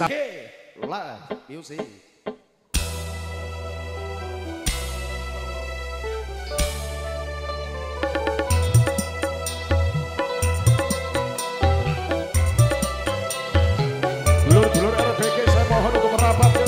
Oke, live music. Dulur-dulur R B G saya mohon untuk merapat yuk.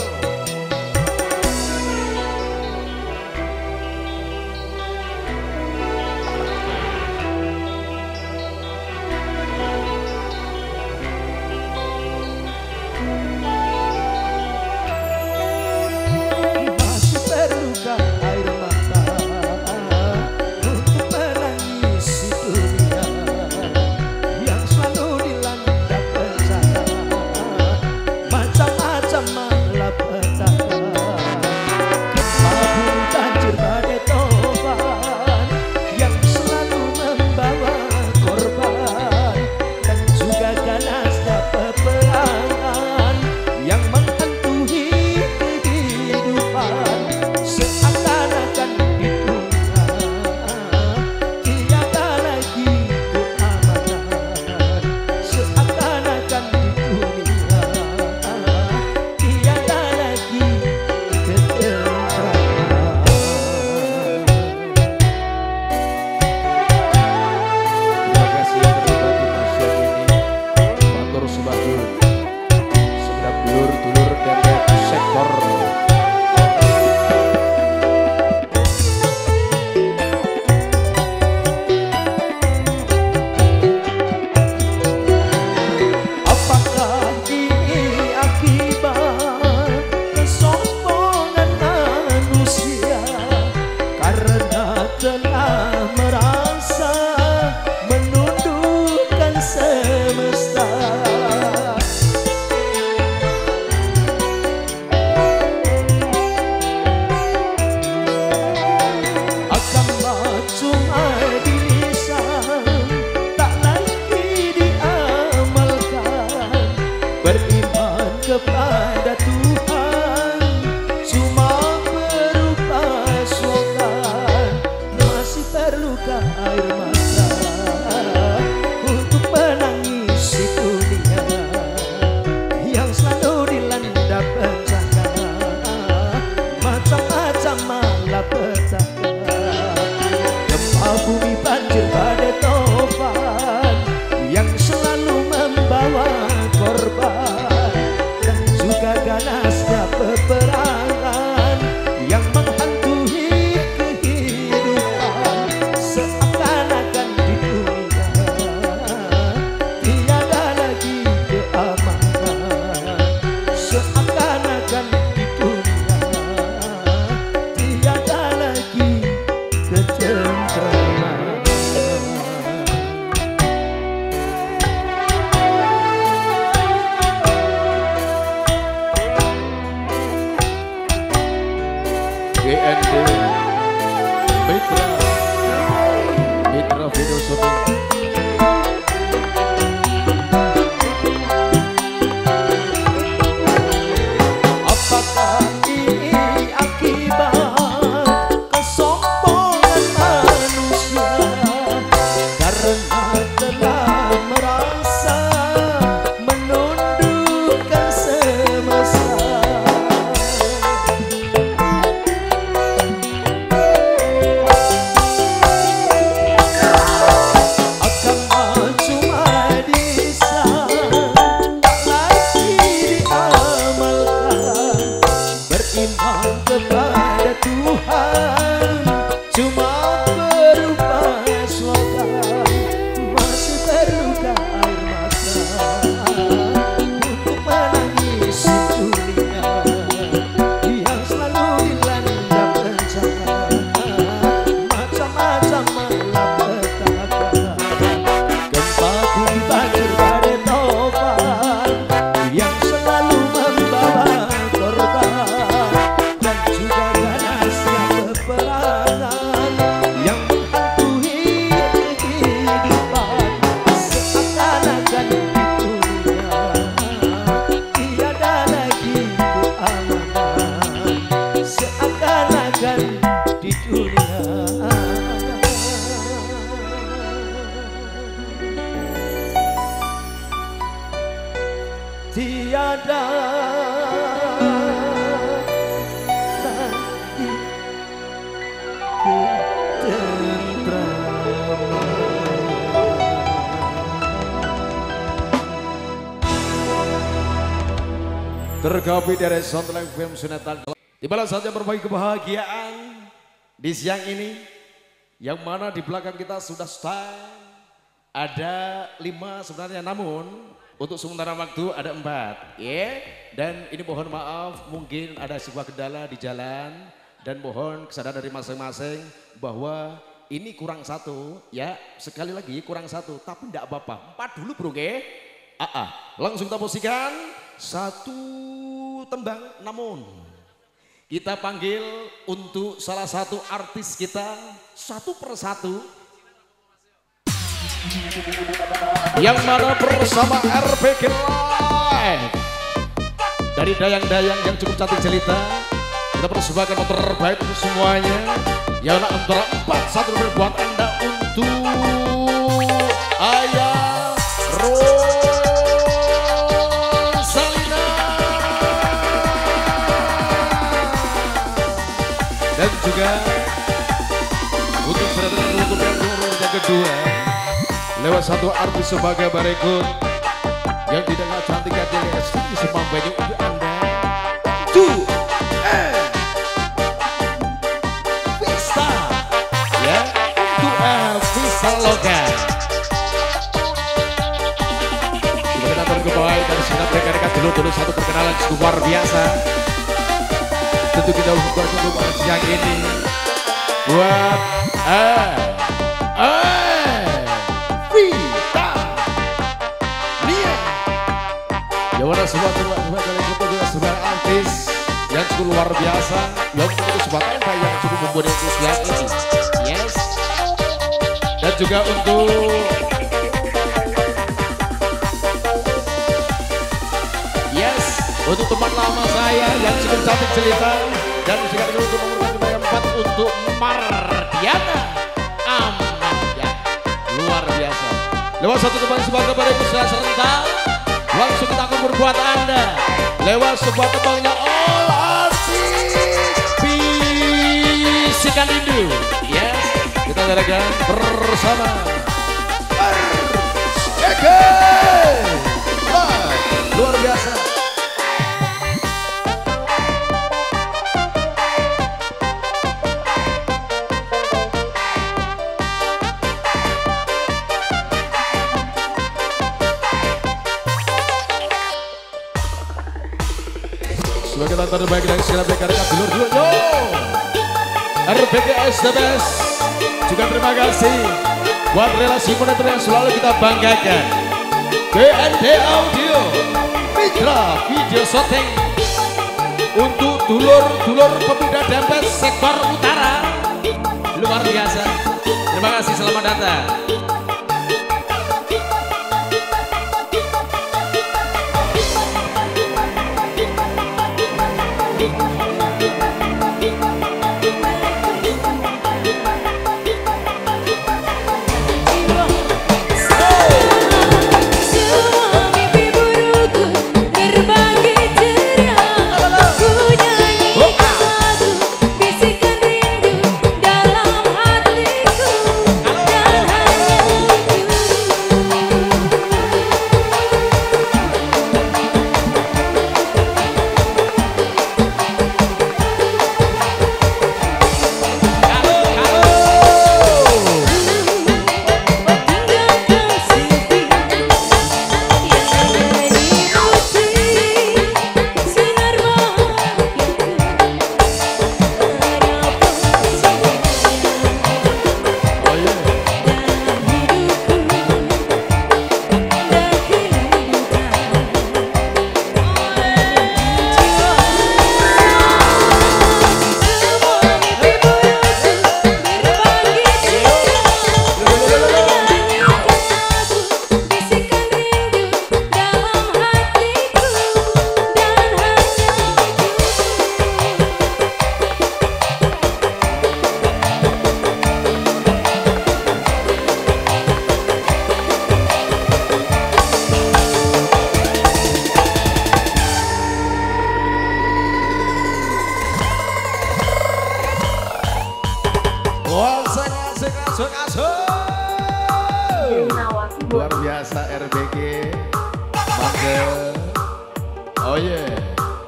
Masih perlukah air mata untuk menangisi dunia yang selalu dilanda bencana, macam-macam malapetaka, gempa bumi banjir badai topan yang selalu membawa korban, dan juga ganasnya peperangan yang menghantui kehidupan. Seakan-akan di dunia tiada lagi keamanan, seakan-akan di dunia tiada lagi ketentraman. Terima kasih yang terlibat di masyarakat ini. Matur subahun. Segenap dulur-dulur dan sektor. Apakah ini akibat kesombongan manusia karena telah merasa menundukkan semesta? Agama cuma di lisan, tak lagi diamalkan. Beriman kepada Tuhan cuma berupa slogan. Masih perlukah air mata untuk menangisi dunia yang selalu dilanda bencana, macam-macam malapetaka, gempa bumi banjir badai topan yang selalu membawa korban, dan juga ganasnya peperangan yang menghantui kehidupan. Seakan-akan di dunia tiada lagi keamanan, seakan-akan di dunia tiada lagi ketentraman. G N D Mitra Mitra Video Shooting. Apakah ini akibat kesombongan manusia karena telah merasa menundukkan semesta? Agama cuma di lisan, tak lagi diamalkan. Beriman kepada Tuhan cuma berupa slogan. Masih perlukah air mata untuk menangisi dunia yang selalu dilanda bencana, macam-macam malapetaka, gempa bumi banjir badai topan yang selalu membawa korban, dan juga ganasnya peperangan yang menghantui kehidupan. Seakan-akan di dunia tiada lagi keamanan, seakan-akan di dunia tiada Tergawi dari soundtrack film Sunatan. Tibalah saatnya berbagi kebahagiaan di siang ini. Yang mana di belakang kita sudah stand. Ada lima sebenarnya, namun untuk sementara waktu ada empat. Ya, dan ini mohon maaf mungkin ada sebuah kendala di jalan. Dan mohon kesadaran dari masing-masing bahwa ini kurang satu. Ya, sekali lagi kurang satu. Tapi tidak apa-apa, empat dulu bro, ke? Ah, ah. Langsung kita posisikan satu tembang, namun kita panggil untuk salah satu artis kita satu persatu yang mana bersama R B G Live dari dayang-dayang yang cukup cantik jelita. Kita persembahkan yang terbaik untuk semuanya, yang antara empat satu buat Anda untuk Ayah Rosalina. Dan juga untuk saudara untuk yang yang kedua lewat satu artis sebagai berikut yang tidak kalah cantik hati di semampunya untuk Anda. Two and Vista, ya, two and Vista Loka. Kita berkembang dari sinap rekan-rekan dulu-dulu satu perkenalan cukup luar biasa. Tentu kita bersyukur untuk siang ini buat eh eh Vita Nia. Ya warna sebuah sebuah sebuah kali kita juga sebuah artis yang cukup luar biasa, yang memiliki sebuah tempat yang cukup membuat siang ini. Yes. Dan juga untuk yes, untuk teman lama saya yang cukup cantik jelita. Dan juga dulu untuk nomor yang empat untuk Mardiana Amanda. Luar biasa. Lewat satu teman sebagai berikut saya serentak. Langsung kita akan berbuat Anda. Lewat sebuah tembangnya All Artis Bisikan Rindu. Yes, kita dengarkan bersama Eke. Luar biasa. Sebagai tantan terbaik dari segala rekan-rekan dulur dulu yo R B G S The Best. Juga terima kasih buat relasi moneter yang selalu kita banggakan. B N D Audio Mitra Video Shooting untuk dulur-dulur pemuda Dempet sektor utara. Luar biasa. Terima kasih, selamat datang. Luar biasa R B G. Mangga. Oh yeah.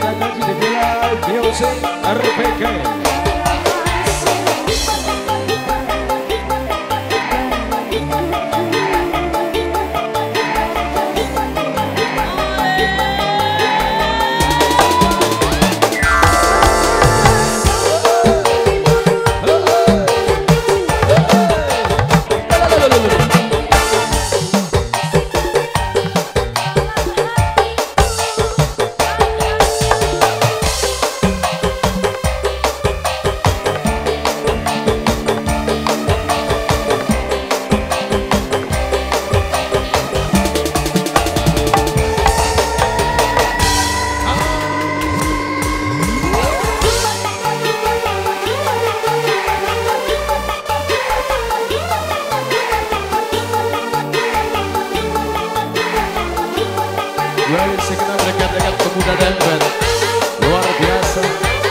Jaga Jendela Music R P K. Well, sekitar dekat-dekat pemuda dan band luar biasa.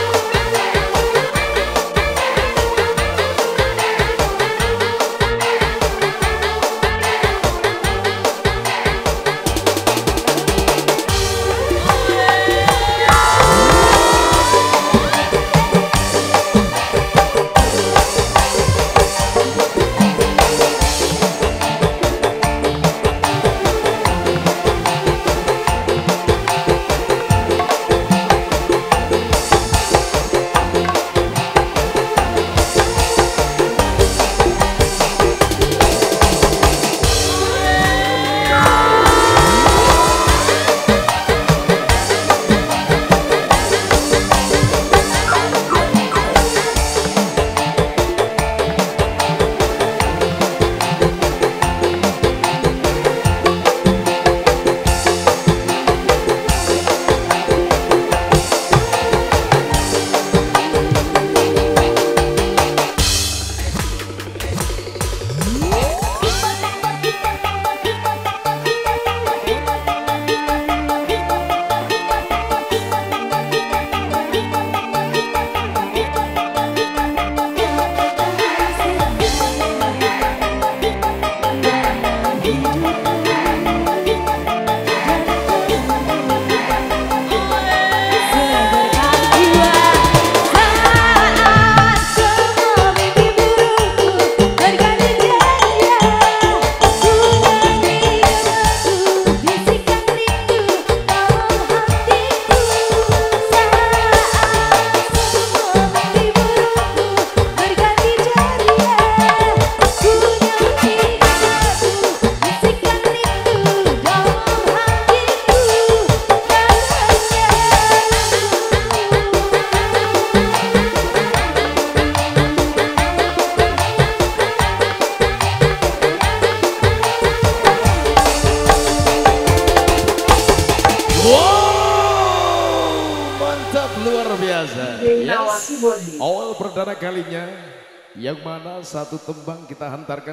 Luar biasa. Yes. Awal perdana kalinya yang mana satu tembang kita hantarkan